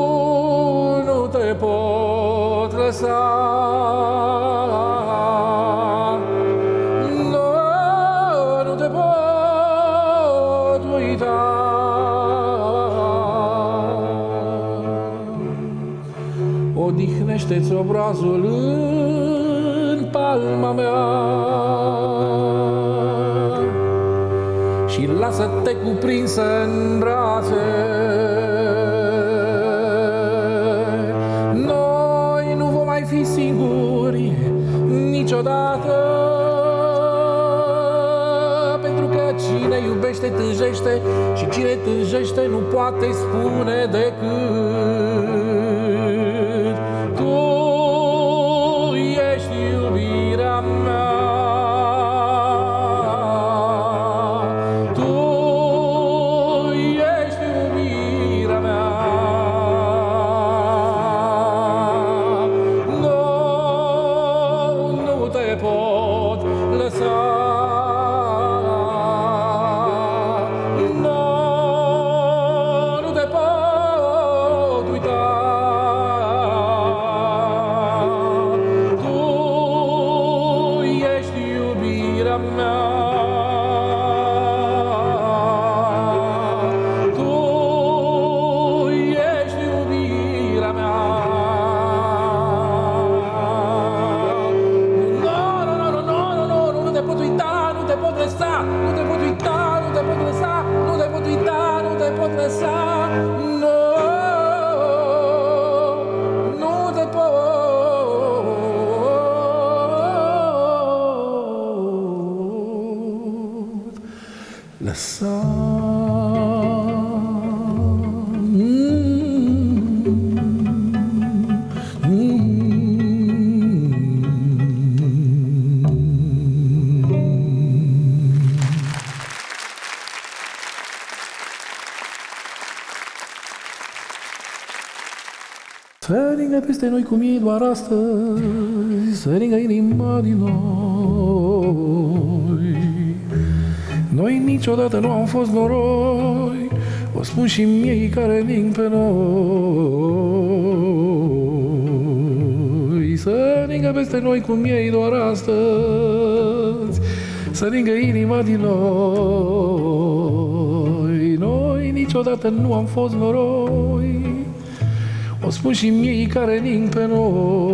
Pot lăsa punește-ți obrazul în palma mea și lasă-te cuprinsă în brațe. Noi nu vom mai fi singuri niciodată, pentru că cine iubește tânjește și cine tânjește nu poate spune decât tu ești iubirea mea. Tu ești iubirea mea. Nu, nu te pot lăsa. Să ringă peste noi cum e doar astăzi, să ringă inima din noi. Noi niciodată nu am fost noroi, o spun și miei care ning pe noi. Să ringă peste noi cum e doar astăzi, să ringă inima din noi. Noi niciodată nu am fost noroi, o spun și miei care ning pe noi.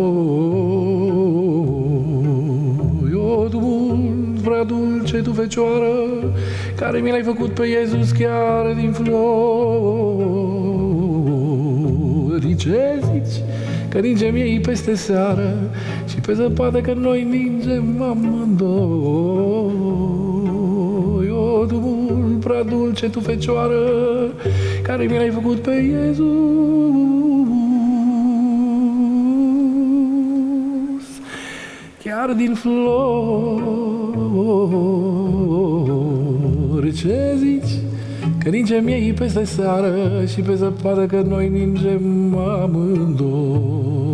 O, tu mult prea dulce, tu fecioară, care mi l-ai făcut pe Iisus chiar din flori. Ce zici? Că ningem ei peste seară și pe zăpadă că noi ningem amândoi. O, tu mult prea dulce, tu fecioară, care mi l-ai făcut pe Iisus chiar din flori. Ce zici? Că ningem ei peste seară și pe zăpadă că noi ningem amândoi.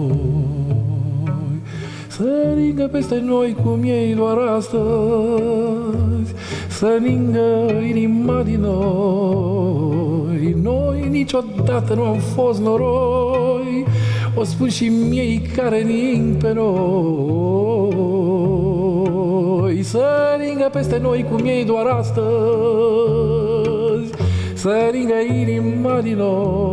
Să ningă peste noi cum ei doar astăzi, să ningă inima din noi. Noi niciodată nu am fost noroi, o spun și miei care ning pe noi. Să ringă peste noi cum ei doar astăzi, să ringă inima din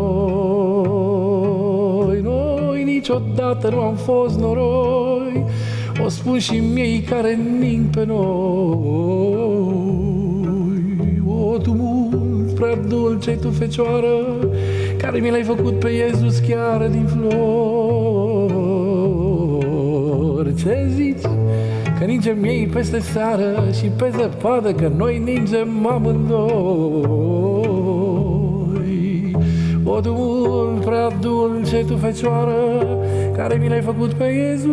noi. Noi niciodată nu am fost noroi, o spun și miei care ning pe noi. O, tu mult prea dulce, tu fecioară, care mi l-ai făcut pe Iisus chiar din flori. Ce zici? Că ningem ei peste seară și pe zăpadă că noi ningem amândoi. O, tu mult prea dulce, tu fecioară, care mi l-ai făcut pe Iisus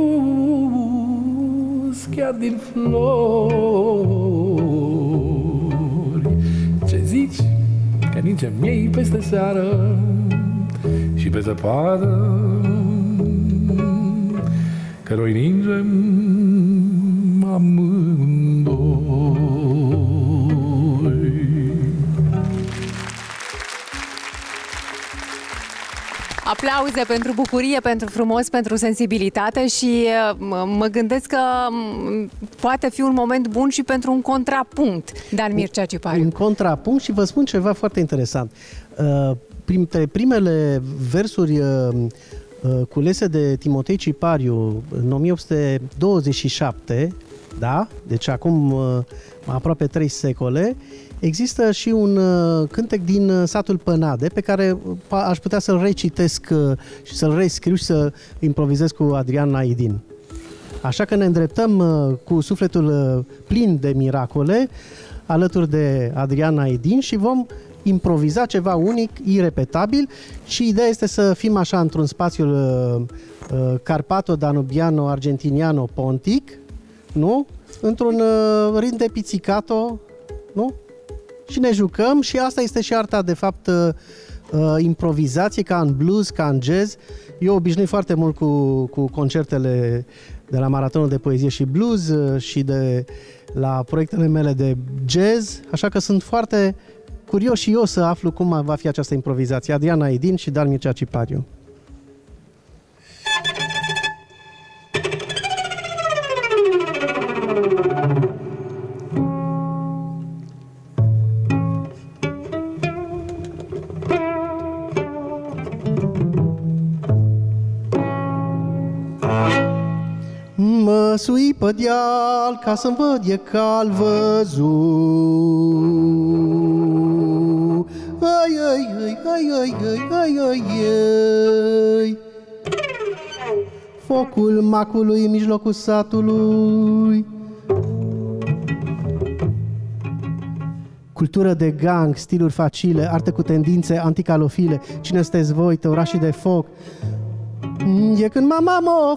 chiar din flori. Ce zici? Că ningem ei peste seară și pe zăpadă că noi ningem amândoi.
Aplauze pentru bucurie, pentru frumos, pentru sensibilitate și mă gândesc că poate fi un moment bun și pentru un contrapunct, Dan Mircea Cipariu.
Un contrapunct și vă spun ceva foarte interesant. Printre primele versuri culese de Timotei Cipariu în o mie opt sute douăzeci și șapte, da? Deci acum aproape trei secole, există și un cântec din satul Pănade pe care aș putea să-l recitesc și să-l rescriu și să improvizez cu Adrian Naidin. Așa că ne îndreptăm cu sufletul plin de miracole alături de Adrian Naidin și vom improviza ceva unic, irepetabil, și ideea este să fim așa într-un spațiu uh, uh, carpato-danubiano-argentiniano-pontic, nu? Într-un uh, ritm de pizzicato, nu? Și ne jucăm și asta este și arta, de fapt, uh, uh, improvizație, ca în blues, ca în jazz. Eu obișnui foarte mult cu, cu concertele de la Maratonul de Poezie și Blues uh, și de la proiectele mele de jazz, așa că sunt foarte curios și eu să aflu cum va fi această improvizație. Adrian Naidin și Dan Mircea Cipariu. Mă sui pe deal ca să-mi văd e cal văzut. Ai, ai, ai, ai, ai, ai, ai, ai, ai. Focul macului în mijlocul satului. Cultură de gang, stiluri facile, arte cu tendințe anticalofile. Cine sunteți voi, tăurașii de foc? E când mama m-a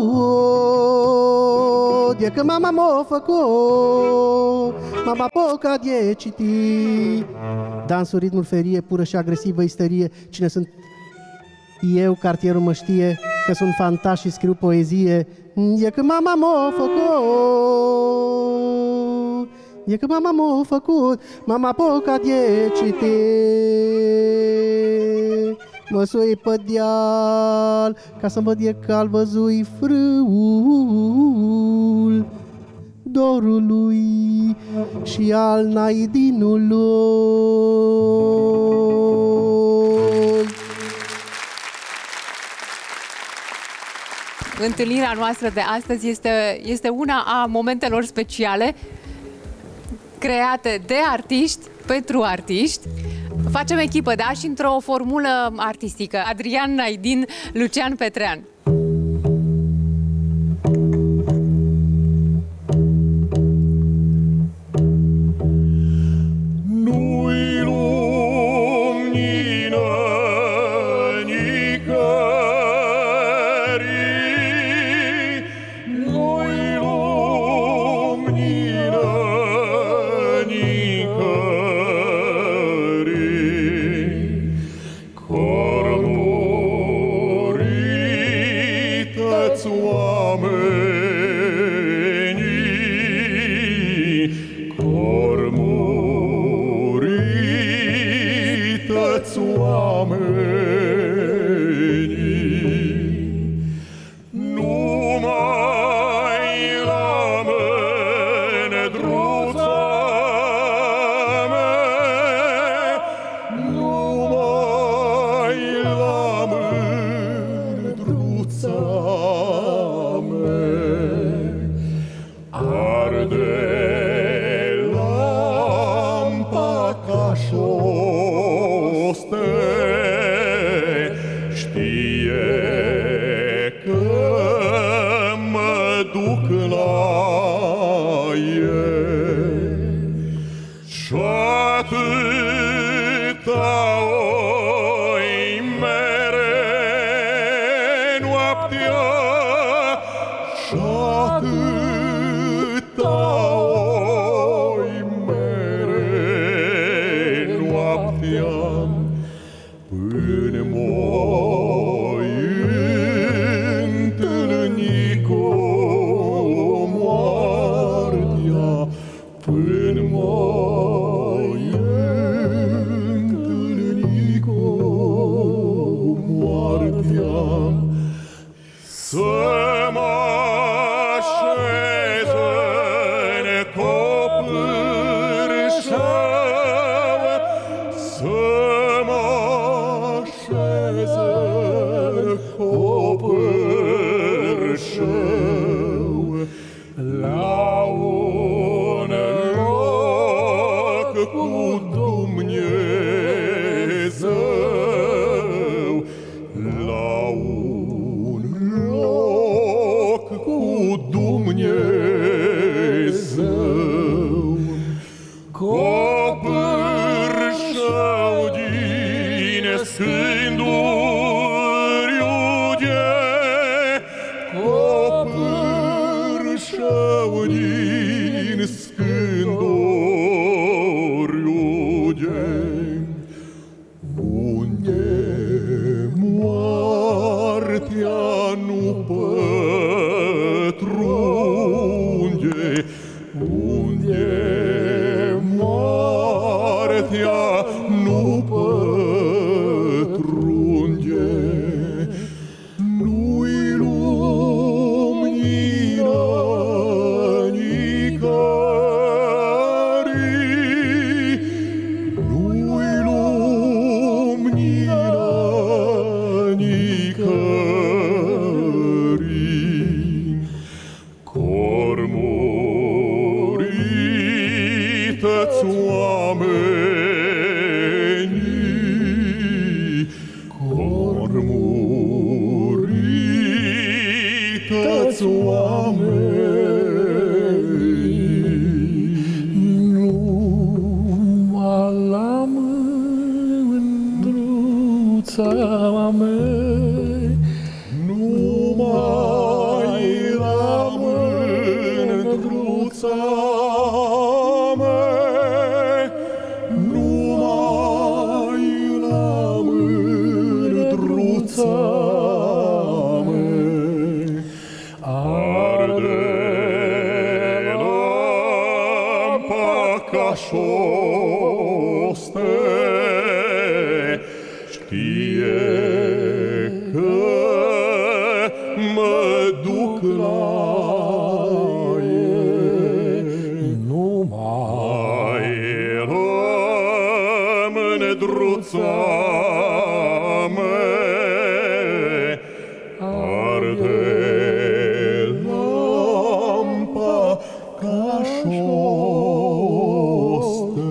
făcut, e când mama m-a făcut, mama poca de citi. Dansul, ritmul, ferie, pură și agresivă isterie. Cine sunt eu, cartierul mă știe, că sunt fantași și scriu poezie. E când mama m-a făcut, e când mama m-a făcut, mama poca de citi. Mă sui pe deal ca să-mi văd e cal văzui frâul dorului și al Naidinului.
Întâlnirea noastră de astăzi este, este una a momentelor speciale create de artiști pentru artiști. Facem echipă, da? Și într-o formulă artistică. Adrian Naidin, Lucian Petrean.
Nu-i lumină nicării, nu-i lumină nicării, cormurită-ți oamenii, cormurită-ți oamenii, numai la mândruța mea, numai la mândruța mea, arde lampa ca șoste, știe că mă duc la el și-atâta oi mere noaptea, și-atâta oi mere noaptea, până m-oi întâlni cu moartea, până m-oi întâlni cu moartea, să mă așez în copârșău, să mă așez în copârșău, copârșău din scândoriuge, unde moartea nu pătrunde, unde moartea nu pătrunde, nu-i lumină nicării, nu-i lumină nicării. Cormurită-ți oamenii, cormurită-ți oamenii, numai la mândruța mea, numai la mândruța mea, numai la mândruța mea, arde lampa ca șoste, știe că mă duc la ei, numai la mândruța mea, arde lampa ca șoste.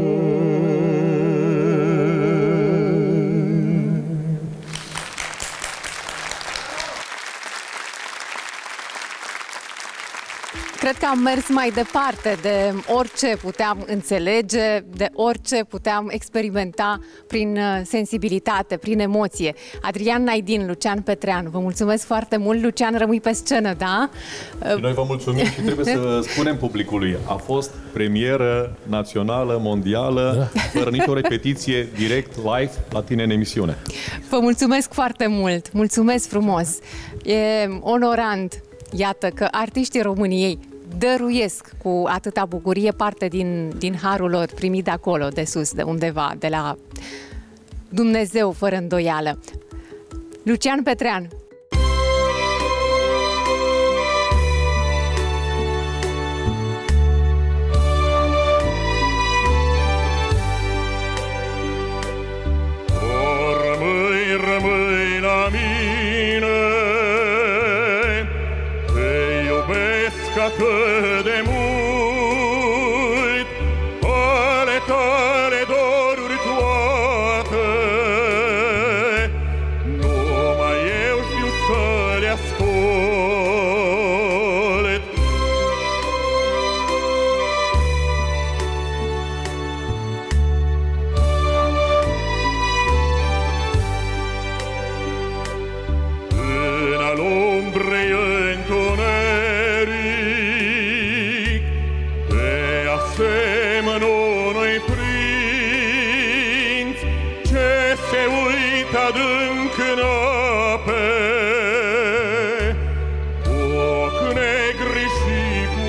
Cred că am mers mai departe de orice puteam înțelege, de orice puteam experimenta prin sensibilitate, prin emoție. Adrian Naidin, Lucian Petrean, vă mulțumesc foarte mult. Lucian, rămâi pe scenă, da?
Și noi vă mulțumim și trebuie să spunem publicului. A fost premieră națională, mondială, fără nicio repetiție, direct, live, la tine în emisiune.
Vă mulțumesc foarte mult. Mulțumesc frumos. E onorant, iată, că artiștii României dăruiesc cu atâta bucurie parte din, din harul lor primit de acolo, de sus, de undeva, de la Dumnezeu, fără îndoială. Lucian Petrean.
Rămâi, rămâi la mine, te iubesc atât de mult, ale tale doruri toate, numai eu știu să le ascult. În al umbrei întuneric, te asemăn unui prinț ce se uită adânc în ape, cu ochi negri și cu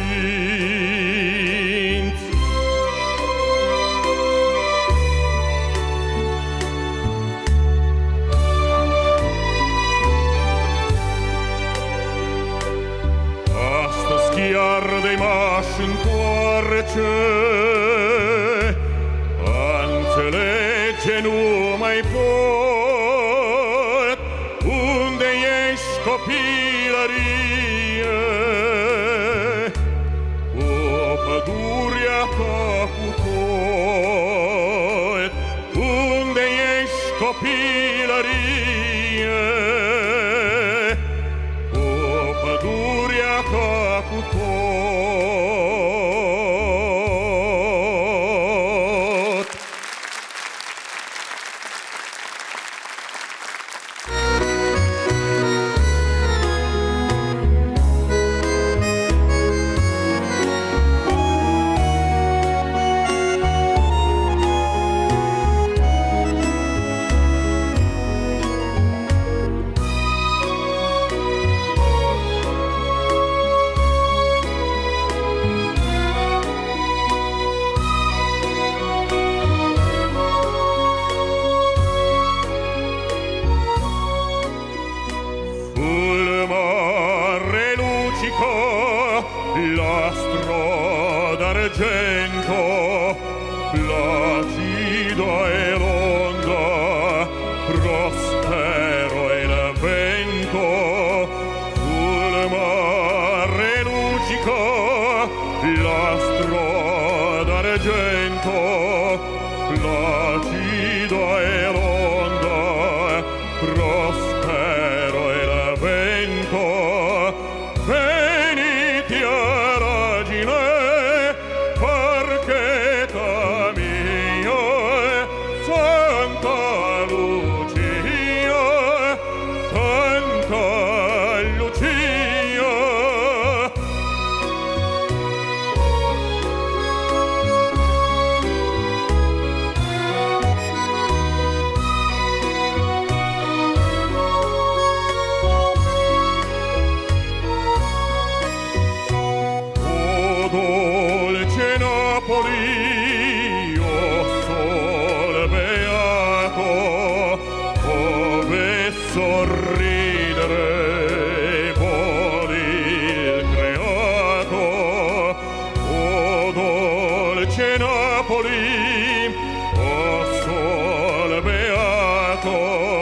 minți. Astăzi chiar de m-aș întoarce, a înțelege nu mai pot, unde ești copilărie, cu pădurea ta cu tot, unde ești copilărie, cu pădurea ta cu tot. lucica, l'astro d'argento, placido e ronda, prospero il vento, sul mare lucica, l'astro d'argento, placido e ronda, prospero il vento. Veniti a ragine, parchetta mia, Santa Lucia, Santa Lucia. O dolce Napoli, o sol beato, ove sorridere vuole il creato. O dolce Napoli, o sol beato,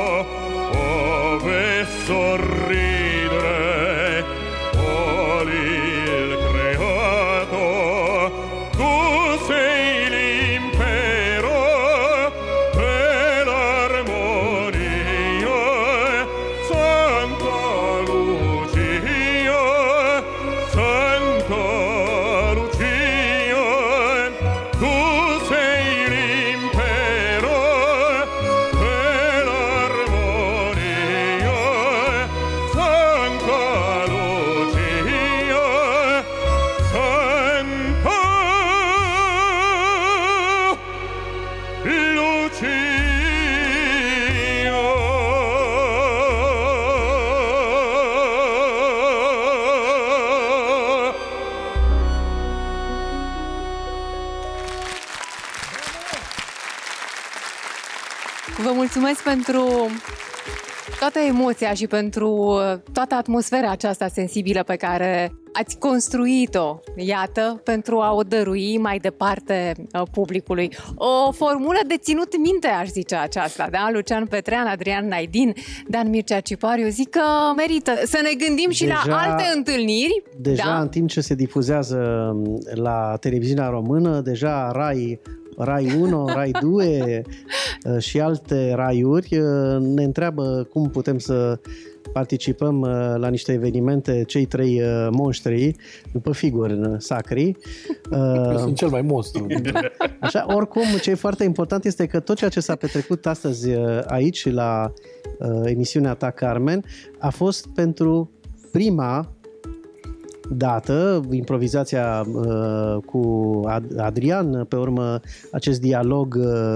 ove sorridere vuole il creato. Tu sei l'impero per l'armonia, Santa Lucia, Santa Lucia. Tu sei l'impero per l'armonia, Santa Lucia, Santa Lucia.
Vă mulțumesc pentru toată emoția și pentru toată atmosfera aceasta sensibilă pe care ați construit-o, iată, pentru a o dărui mai departe uh, publicului. O formulă de ținut minte, aș zice aceasta, da? Lucian Petrean, Adrian Naidin, Dan Mircea Cipariu, zic că merită să ne gândim și
Deja-
la alte întâlniri.
Deja
da?
în timp ce se difuzează la televiziunea română, deja Rai Rai unu, Rai doi și alte raiuri ne întreabă cum putem să participăm la niște evenimente, cei trei monștri, după figuri sacri.
Eu sunt cel mai monstru.
Așa, oricum, ce e foarte important este că tot ceea ce s-a petrecut astăzi aici, la uh, emisiunea ta, Carmen, a fost pentru prima dată, improvizația uh, cu Adrian, pe urmă acest dialog uh,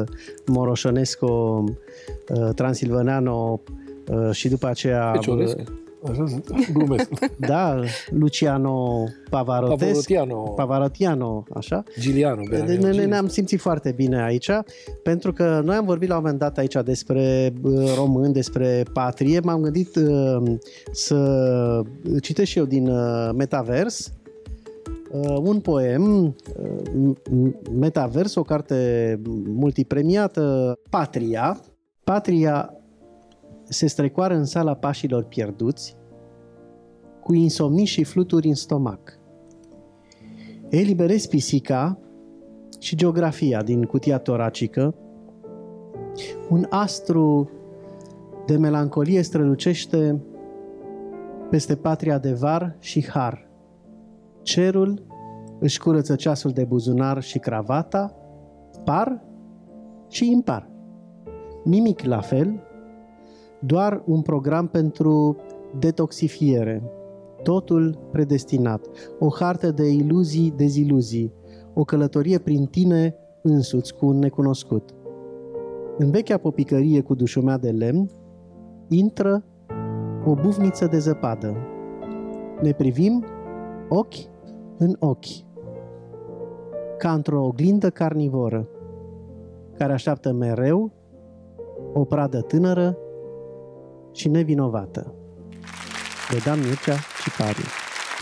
moroșonesco-transilvaneano uh, și după aceea...
Fecioresc. Așa sunt, glumesc.
Da, Luciano Pavarotescu,
Pavarotiano.
Pavarotiano, așa.
Giuliano.
Ne, ne, ne-am simțit foarte bine aici, pentru că noi am vorbit la un moment dat aici despre uh, români, despre patrie. M-am gândit uh, să citesc și eu din uh, Metavers uh, un poem, uh, Metavers, o carte multipremiată, Patria. Patria se strecoară în sala pașilor pierduți, cu insomnii și fluturi în stomac. Eliberez pisica și geografia din cutia toracică. Un astru de melancolie strălucește peste patria de var și har. Cerul își curăță ceasul de buzunar și cravata, par și impar. Nimic la fel, doar un program pentru detoxifiere, totul predestinat, o hartă de iluzii, deziluzii, o călătorie prin tine însuți cu un necunoscut. În vechea popicărie cu dușumea de lemn, intră o bufniță de zăpadă. Ne privim ochi în ochi, ca într-o oglindă carnivoră, care așteaptă mereu o pradă tânără și nevinovată. De Dan Mircea Cipariu.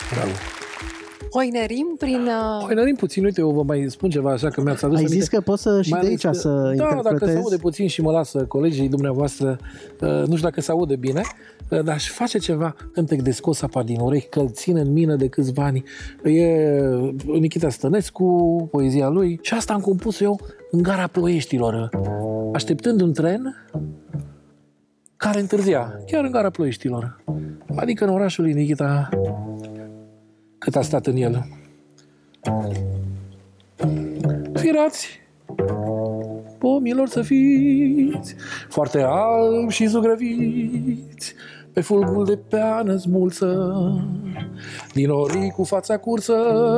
Bravo.
Hoinărim prin... Uh...
Hoinărim puțin, uite, eu vă mai spun ceva așa că mi-ați adus
Ai
aminte.
zis că poți să și
Mai
de
ales
aici
că-
să
da,
interpretezi.
dacă se aude puțin și mă lasă colegii dumneavoastră, uh, nu știu dacă se aude bine, uh, dar aș face ceva cântec de scos apa din urechi, că îl țin în mină de câțiva ani. E Nichita Stănescu, poezia lui, și asta am compus eu în gara Ploieștilor, așteptând un tren care întârzia, chiar în gara Ploieștilor, adică în orașul lui Nichita, cât a stat în el. Firați, pomilor să fiți, foarte albi și zugrăviți, pe fulgul de peană smulsă, din orii cu fața cursă,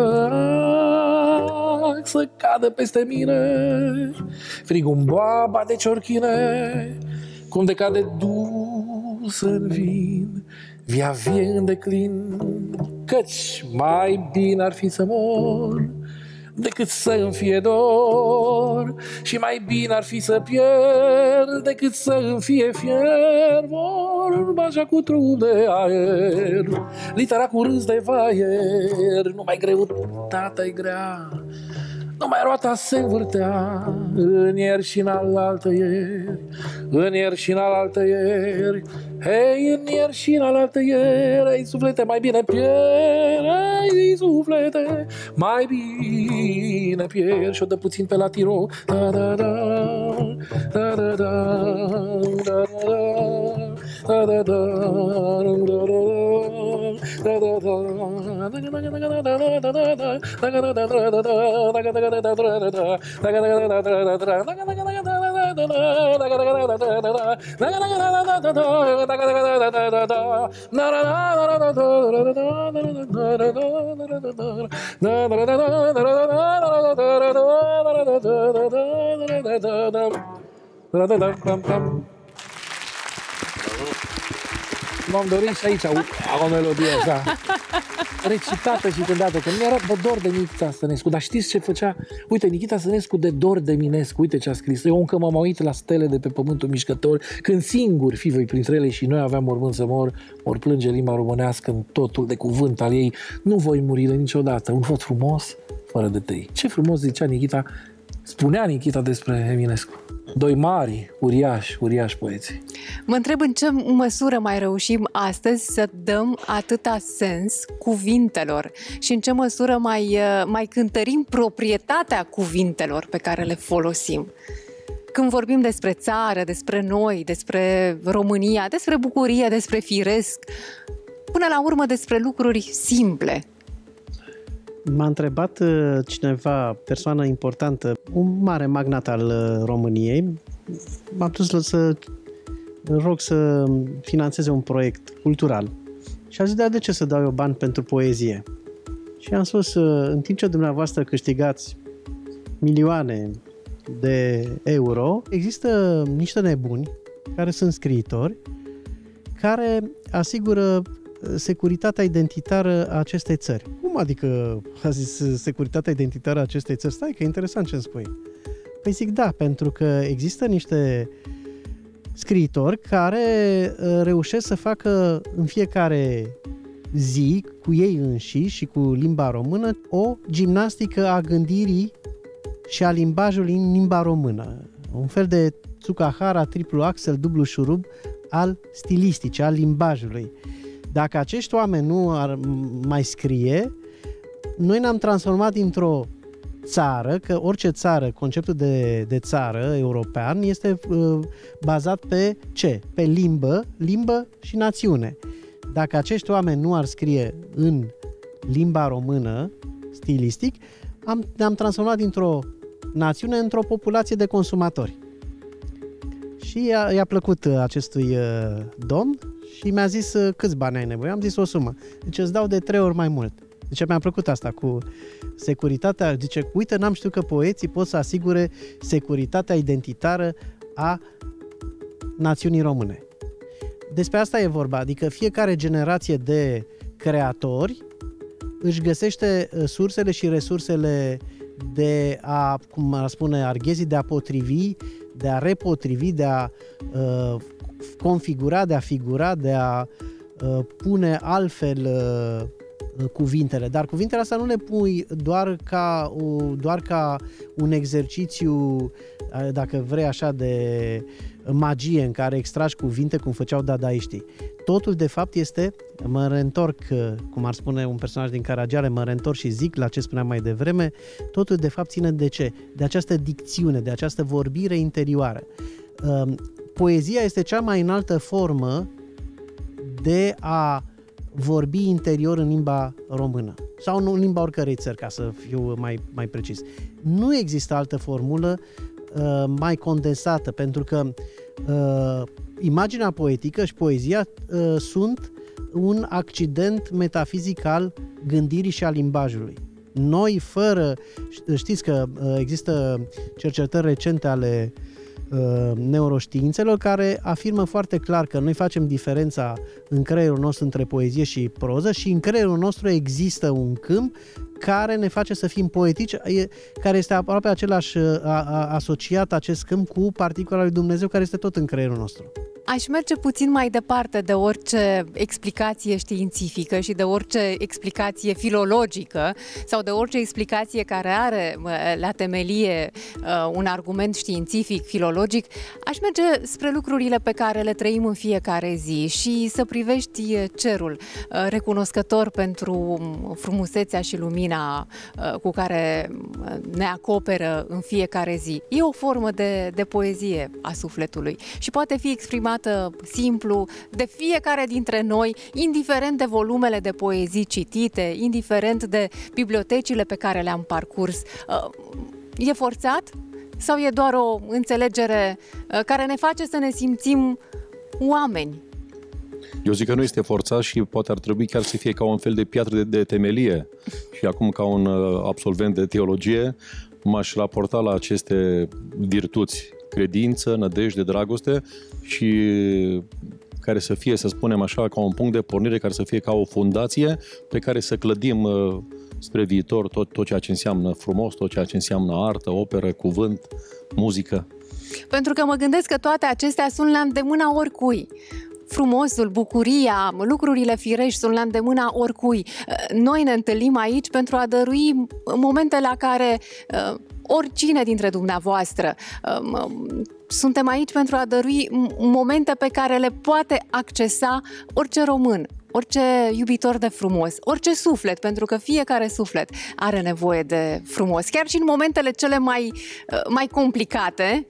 să cadă peste mine frigul boaba de ciorchine, cum de cade dus în vin, via vie în declin, căci mai bine ar fi să mor decât să îmi fie dor, și mai bine ar fi să pierd decât să îmi fie fier. Vorb așa cu trup de aer, litera cu râs de vaier, numai greutatea-i grea, numai roata se învârtea în ieri și în alaltă ieri, în ieri și în alaltă ieri, hei, în ieri și în alaltă ieri, ei suflete, mai bine pierd, ei suflete, mai bine pierd. Și-o dă puțin pe la tiro, da da da da da da da da da da M-am dorit și aici o melodie așa recitată și cântată, că mi-era de dor de Nichita Stănescu. Dar știți ce făcea? Uite, Nichita Stănescu de dor de Minescu, uite ce a scris. Eu încă mă uit la stele de pe pământul mișcător, când singur fi voi printre ele și noi aveam mormânt să mor, mor plânge limba românească în totul de cuvânt al ei. Nu voi muri niciodată. Un vot frumos, fără de tăi. Ce frumos zicea Nichita, spunea Nichita despre Eminescu. Doi mari, uriași, uriași poeți.
Mă întreb în ce măsură mai reușim astăzi să dăm atâta sens cuvintelor și în ce măsură mai, mai cântărim proprietatea cuvintelor pe care le folosim. Când vorbim despre țară, despre noi, despre România, despre bucurie, despre firesc, până la urmă despre lucruri simple.
M-a întrebat cineva, persoană importantă, un mare magnat al României, m-a dus să rog să finanțeze un proiect cultural. Și a zis, da, de ce să dau eu bani pentru poezie? Și am spus, în timp ce dumneavoastră câștigați milioane de euro, există niște nebuni care sunt scriitori, care asigură securitatea identitară a acestei țări. Cum adică a zis securitatea identitară a acestei țări? Stai că e interesant ce îmi spui. Păi zic da, pentru că există niște scriitori care reușesc să facă în fiecare zi cu ei înșiși și cu limba română o gimnastică a gândirii și a limbajului în limba română. Un fel de Tsukahara, triplu axel, dublu șurub al stilisticii, al limbajului. Dacă acești oameni nu ar mai scrie, noi ne-am transformat dintr-o țară, că orice țară, conceptul de, de țară european este uh, bazat pe ce? Pe limbă, limbă și națiune. Dacă acești oameni nu ar scrie în limba română, stilistic, am, ne-am transformat dintr-o națiune într-o populație de consumatori. Și i-a, i-a plăcut acestui uh, domn și mi-a zis uh, câți bani ai nevoie. Am zis o sumă. Deci îți dau de trei ori mai mult. Deci mi-a plăcut asta cu securitatea. Zice, uite, n-am știut că poeții pot să asigure securitatea identitară a națiunii române. Despre asta e vorba. Adică fiecare generație de creatori își găsește sursele și resursele de a, cum ar spune Arghezi, de a potrivi, de a repotrivi, de a uh, configura, de a figura, de a uh, pune altfel uh, cuvintele, dar cuvintele astea nu le pui doar ca, doar ca un exercițiu, dacă vrei așa, de magie în care extragi cuvinte cum făceau dadaiștii. Totul de fapt este, mă reîntorc, cum ar spune un personaj din Caragiale, mă reîntorc și zic la ce spuneam mai devreme, totul de fapt ține de ce? De această dicțiune, de această vorbire interioară. Poezia este cea mai înaltă formă de a vorbi interior în limba română sau în limba oricărei țări, ca să fiu mai, mai precis. Nu există altă formulă uh, mai condensată, pentru că uh, imaginea poetică și poezia uh, sunt un accident metafizic al gândirii și al limbajului. Noi, fără... Știți că uh, există cercetări recente ale neuroștiințelor care afirmă foarte clar că noi facem diferența în creierul nostru între poezie și proză și în creierul nostru există un câmp care ne face să fim poetici, care este aproape același, a, a, asociat acest câmp cu particula lui Dumnezeu care este tot în creierul nostru.
Aș merge puțin mai departe de orice explicație științifică și de orice explicație filologică sau de orice explicație care are la temelie un argument științific, filologic. Aș merge spre lucrurile pe care le trăim în fiecare zi și să privești cerul recunoscător pentru frumusețea și lumina cu care ne acoperă în fiecare zi. E o formă de, de poezie a sufletului și poate fi exprimată simplu de fiecare dintre noi, indiferent de volumele de poezii citite, indiferent de bibliotecile pe care le-am parcurs. E forțat sau e doar o înțelegere care ne face să ne simțim oameni?
Eu zic că nu este forțat și poate ar trebui chiar să fie ca un fel de piatră de, de temelie. Și acum, ca un absolvent de teologie, m-aș raporta la aceste virtuți: credință, nădejde, dragoste, și care să fie, să spunem așa, ca un punct de pornire, care să fie ca o fundație pe care să clădim uh, spre viitor tot, tot ceea ce înseamnă frumos, tot ceea ce înseamnă artă, operă, cuvânt, muzică.
Pentru că mă gândesc că toate acestea sunt la îndemâna oricui. Frumosul, bucuria, lucrurile firești sunt la îndemâna oricui. Noi ne întâlnim aici pentru a dărui momente la care uh, oricine dintre dumneavoastră uh, suntem aici pentru a dărui momente pe care le poate accesa orice român, orice iubitor de frumos, orice suflet, pentru că fiecare suflet are nevoie de frumos. Chiar și în momentele cele mai, mai complicate,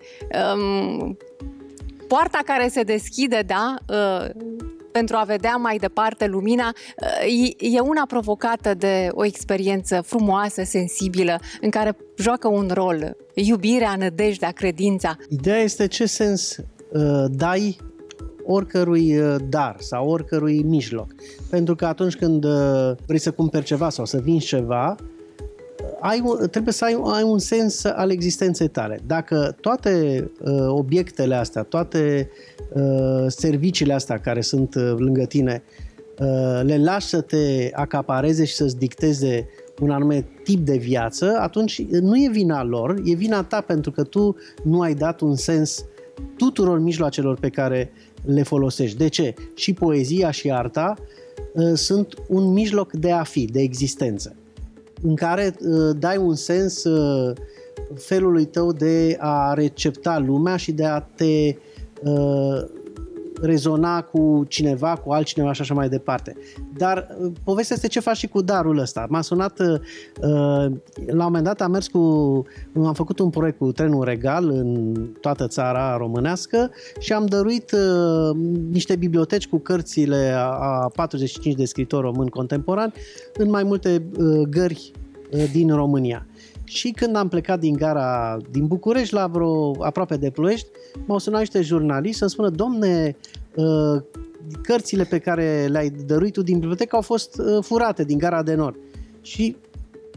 poarta care se deschide, da, pentru a vedea mai departe lumina, e una provocată de o experiență frumoasă, sensibilă, în care joacă un rol iubirea, nădejdea, credința.
Ideea este ce sens uh, dai oricărui uh, dar sau oricărui mijloc. Pentru că atunci când uh, vrei să cumperi ceva sau să vinzi ceva, ai, trebuie să ai, ai un sens al existenței tale. Dacă toate uh, obiectele astea, toate uh, serviciile astea care sunt uh, lângă tine, uh, le lași să te acapareze și să-ți dicteze un anume tip de viață, atunci nu e vina lor, e vina ta, pentru că tu nu ai dat un sens tuturor mijloacelor pe care le folosești. De ce? Și poezia și arta uh, sunt un mijloc de a fi, de existență, în care uh, dai un sens uh, felului tău de a recepta lumea și de a te uh, rezona cu cineva, cu altcineva și așa mai departe. Dar uh, povestea este ce faci și cu darul ăsta. M-a sunat, uh, la un moment dat am mers cu, am făcut un proiect cu trenul Regal în toată țara românească și am dăruit uh, niște biblioteci cu cărțile a, a patruzeci și cinci de scriitori români contemporani în mai multe uh, gări uh, din România. Și când am plecat din gara din București, la vreo aproape de Ploiești, m-au sunat niște jurnaliști să-mi spună: domne, uh, cărțile pe care le-ai dăruit tu din bibliotecă au fost uh, furate din gara de nord. Și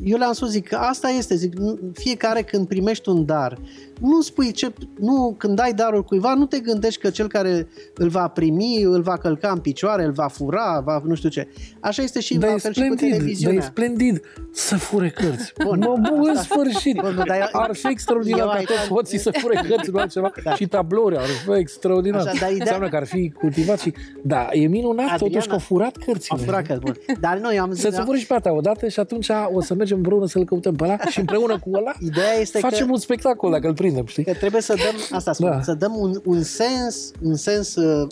eu le-am spus, zic, că asta este, zic, fiecare când primești un dar, nu spui ce, nu, când dai darul cuiva, nu te gândești că cel care îl va primi, îl va călca în picioare, îl va fura, va nu știu ce. Așa este și,
da,
la fel și cu televiziunea.
Dar e splendid să fure cărți.
Bun,
mă bucur în sfârșit.
Bun, bun, dar
ar fi extraordinar ca toți hoții să fure cărți, nu altceva,
da.
și tablouri, ar fi extraordinar.
Așa, dar ideea...
Înseamnă că ar fi cultivat și... Da, e minunat, Adriana, totuși că au furat cărțile.
Au furat cărți, bun. Dar noi am zis...
Să-ți furi și pe ta odată și atunci o să mergem împreună să-l căutăm pe ăla și împreună cu ăla
Ideea este
facem
că...
un spectacol dacă îl prindem, știi?
Că trebuie să dăm, asta spun, da. să dăm un, un sens, un sens uh,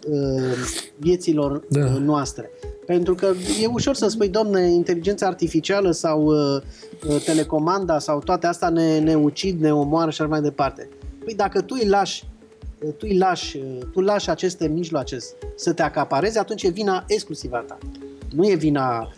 vieților da. uh, noastre. Pentru că e ușor să spui, domne, inteligența artificială sau uh, telecomanda sau toate astea ne, ne ucid, ne omoară și așa mai departe. Păi dacă tu îi lași, tu îi lași, tu lași aceste mijloace să te acapareze, atunci e vina exclusiv a ta. Nu e vina,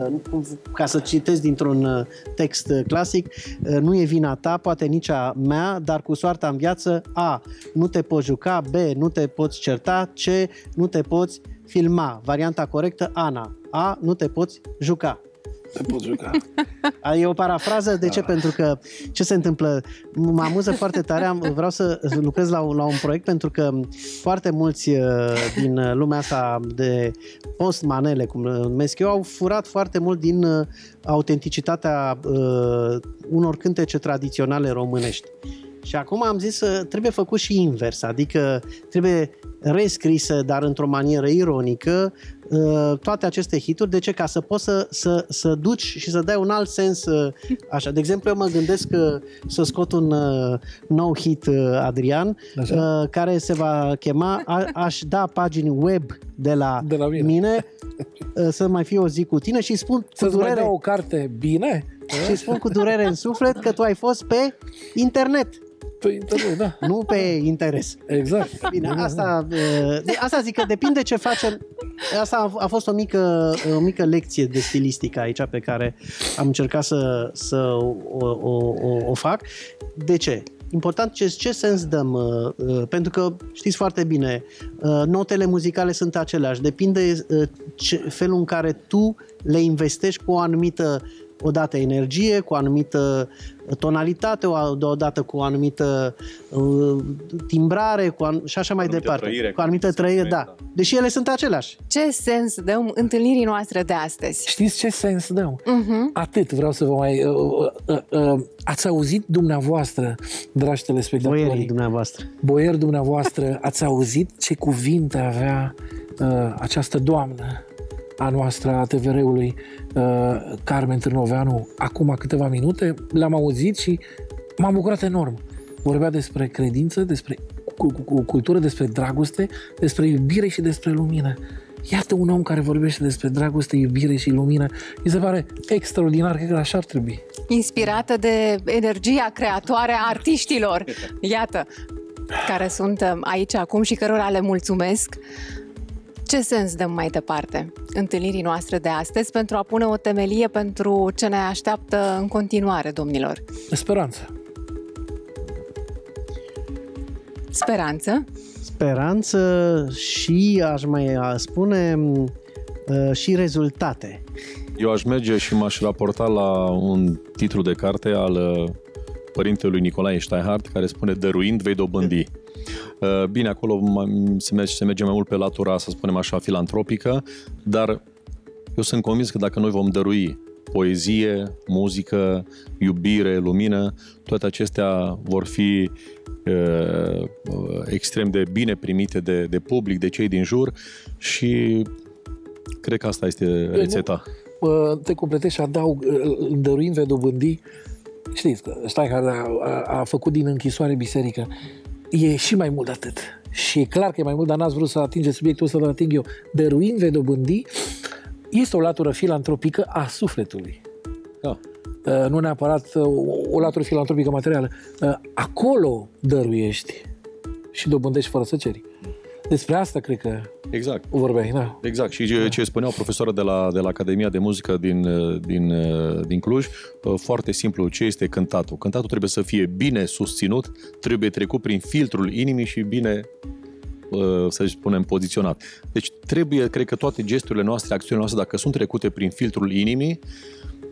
ca să citesc dintr-un text clasic, nu e vina ta, poate nici a mea, dar cu soarta în viață, A, nu te poți juca, B, nu te poți certa, C, nu te poți filma. Varianta corectă, Ana. A, nu te poți juca.
Te poți juca.
E o parafrază. De ce? Pentru că ce se întâmplă? Mă amuză foarte tare. Am, vreau să lucrez la un, la un proiect pentru că foarte mulți din lumea asta de post-manele, cum numesc eu, au furat foarte mult din autenticitatea uh, unor cântece tradiționale românești. Și acum am zis că trebuie făcut și invers, adică trebuie rescrisă, dar într-o manieră ironică, toate aceste hituri. De ce? Ca să poți să, să, să duci și să dai un alt sens. Așa. De exemplu, eu mă gândesc că să scot un nou hit, Adrian, așa, care se va chema a, Aș da pagini web de la, de la mine, mine să mai fie o zi cu tine și spun
să-ți
cu durere,
mai dau o carte bine?
Și spun cu durere în suflet că tu ai fost pe internet.
Pe internet, da.
Nu pe interes.
Exact.
Bine, asta, asta zic că depinde ce facem. Asta a fost o mică, o mică lecție de stilistică aici pe care am încercat să, să o, o, o, o fac. De ce? Important ce, ce sens dăm, pentru că știți foarte bine, notele muzicale sunt aceleași. Depinde ce, felul în care tu le investești cu o anumită odată energie, cu o anumită tonalitate, odată cu o anumită uh, timbrare cu an... și așa mai departe. Trăire, cu o anumită trăire, da. da. Deși ele sunt aceleași.
Ce sens dăm întâlnirii noastre de astăzi?
Știți ce sens dăm?
Uh-huh.
Atât vreau să vă mai... Uh, uh, uh, ați auzit dumneavoastră, dragi telespectatori?
Boierii dumneavoastră.
Boieri dumneavoastră, ați auzit ce cuvinte avea uh, această doamnă a noastră, a T V R-ului, uh, Carmen Târnoveanu, acum câteva minute, l-am auzit și m-am bucurat enorm. Vorbea despre credință, despre cultură, despre dragoste, despre iubire și despre lumină. Iată un om care vorbește despre dragoste, iubire și lumină. Mi se pare extraordinar, cred că așa ar trebui.
Inspirată de energia creatoare a artiștilor. Iată, care sunt aici acum și cărora le mulțumesc. Ce sens dăm mai departe întâlnirii noastre de astăzi pentru a pune o temelie pentru ce ne așteaptă în continuare, domnilor?
Speranță.
Speranță?
Speranță și, aș mai spune, și rezultate.
Eu aș merge și m-aș raporta la un titlu de carte al părintelui Nicolae Steinhardt, care spune: dăruind vei dobândi. Bine, acolo se merge, se merge mai mult pe latura, să spunem așa, filantropică, dar eu sunt convins că dacă noi vom dărui poezie, muzică, iubire, lumină, toate acestea vor fi uh, extrem de bine primite de, de public, de cei din jur și cred că asta este rețeta.
Te completez și adaug, dăruind vei dobândi. Știți, Steinhardt a, a, a făcut din închisoare biserică. E și mai mult de atât. Și e clar că e mai mult, dar n-ați vrut să atingeți subiectul ăsta, dar ating eu. Dăruind vei dobândi este o latură filantropică a sufletului.
Da.
Uh, nu neapărat uh, o latură filantropică materială. Uh, acolo dăruiești și dobândești fără să ceri. Despre asta cred că
exact.
vorbeai. Da.
Exact. Și ce, ce spunea o profesoră de la, de la Academia de Muzică din, din, din Cluj, foarte simplu, ce este cântatul? Cântatul trebuie să fie bine susținut, trebuie trecut prin filtrul inimii și bine, să spunem, poziționat. Deci trebuie, cred că toate gesturile noastre, acțiunile noastre, dacă sunt trecute prin filtrul inimii,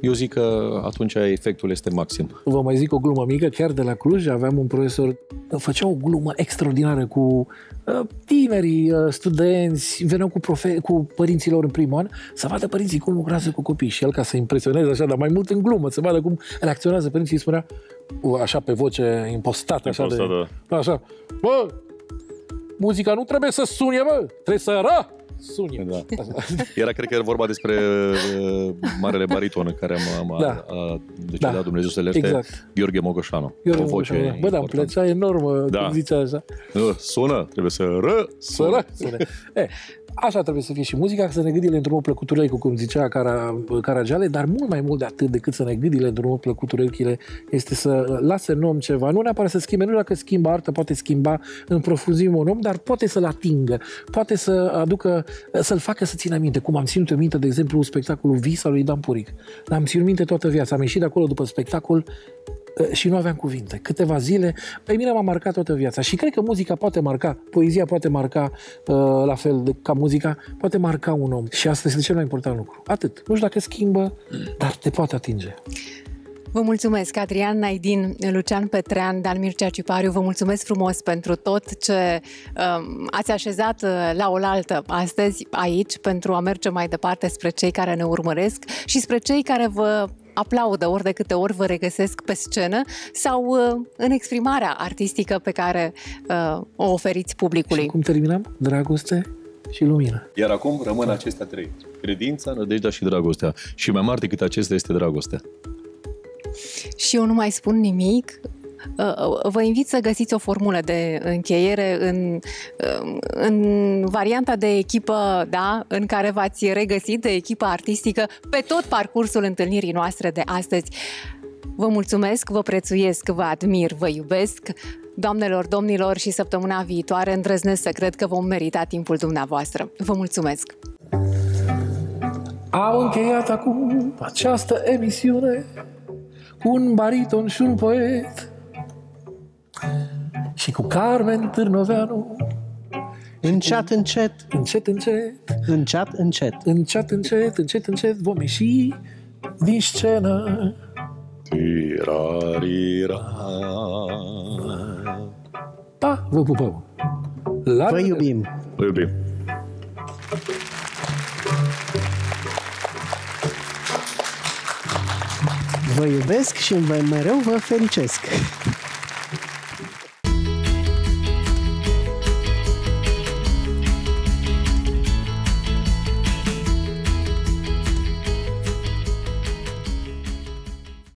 eu zic că atunci efectul este maxim.
Vă mai zic o glumă mică, chiar de la Cluj aveam un profesor, făcea o glumă extraordinară cu uh, tinerii, uh, studenți, veneau cu, profe- cu părinții lor în primul an să vadă părinții cum lucrează cu copii și el, ca să impresioneze așa, dar mai mult în glumă, să vadă cum reacționează părinții, îi spunea așa pe voce impostată, așa,
Impostată.
de, așa, bă, muzica nu trebuie să sune, bă, trebuie să ră! Sunie.
Da. Era, cred că era vorba despre uh, marele bariton care am,
da.
a, a decedat, da. Dumnezeu să le ierte,
exact.
Gheorghe Mogoșanu.
Gheorghe
o voce
Mogoșanu, da. Bă, dar îmi plăcea enorm, da. Cum zicea așa.
Sună, trebuie să ră,
să ră, sună. E, așa trebuie să fie și muzica, să ne gândile într-un mod plăcuturel, cum zicea Cara, Caragiale, dar mult mai mult de atât decât să ne gândile într-un mod plăcuturel, este să lase în om ceva, nu neapărat să schimbe, nu dacă schimbă artă, poate schimba în profunzime un om, dar poate să-l atingă, poate să aducă, să-l facă să țină minte, cum am ținut eu minte, de exemplu, spectacolul Vis al lui Dan Puric. L-am ținut minte toată viața, am ieșit de acolo după spectacol și nu aveam cuvinte. Câteva zile, pe mine m-a marcat toată viața și cred că muzica poate marca, poezia poate marca uh, la fel de, ca muzica, poate marca un om și asta este cel mai important lucru. Atât. Nu știu dacă schimbă, dar te poate atinge.
Vă mulțumesc, Adrian Naidin, Lucian Petrean, Dan Mircea Ciupariu, vă mulțumesc frumos pentru tot ce um, ați așezat la oaltă astăzi aici pentru a merge mai departe spre cei care ne urmăresc și spre cei care vă aplaudă ori de câte ori vă regăsesc pe scenă sau uh, în exprimarea artistică pe care uh, o oferiți publicului.
Și cum terminăm? Dragoste și lumină.
Iar acum rămân acestea trei. Credința, nădejdea și dragostea. Și mai mare decât acestea este dragostea.
Și eu nu mai spun nimic. Vă invit să găsiți o formulă de încheiere în, în varianta de echipă, da, în care v-ați regăsit, de echipă artistică, pe tot parcursul întâlnirii noastre de astăzi. Vă mulțumesc, vă prețuiesc, vă admir, vă iubesc. Doamnelor, domnilor, și săptămâna viitoare îndrăznesc să cred că vom merita timpul dumneavoastră. Vă mulțumesc!
Am încheiat acum această emisiune cu un bariton și un poet și cu Carmen Târnoveanu.
Încet, încet.
Încet, încet.
Încet, încet.
Încet, încet, încet, încet vom ieși din scenă. Pa, vă pupăm. La
vă iubim.
Vă iubim.
Vă iubesc și mereu vă fericesc.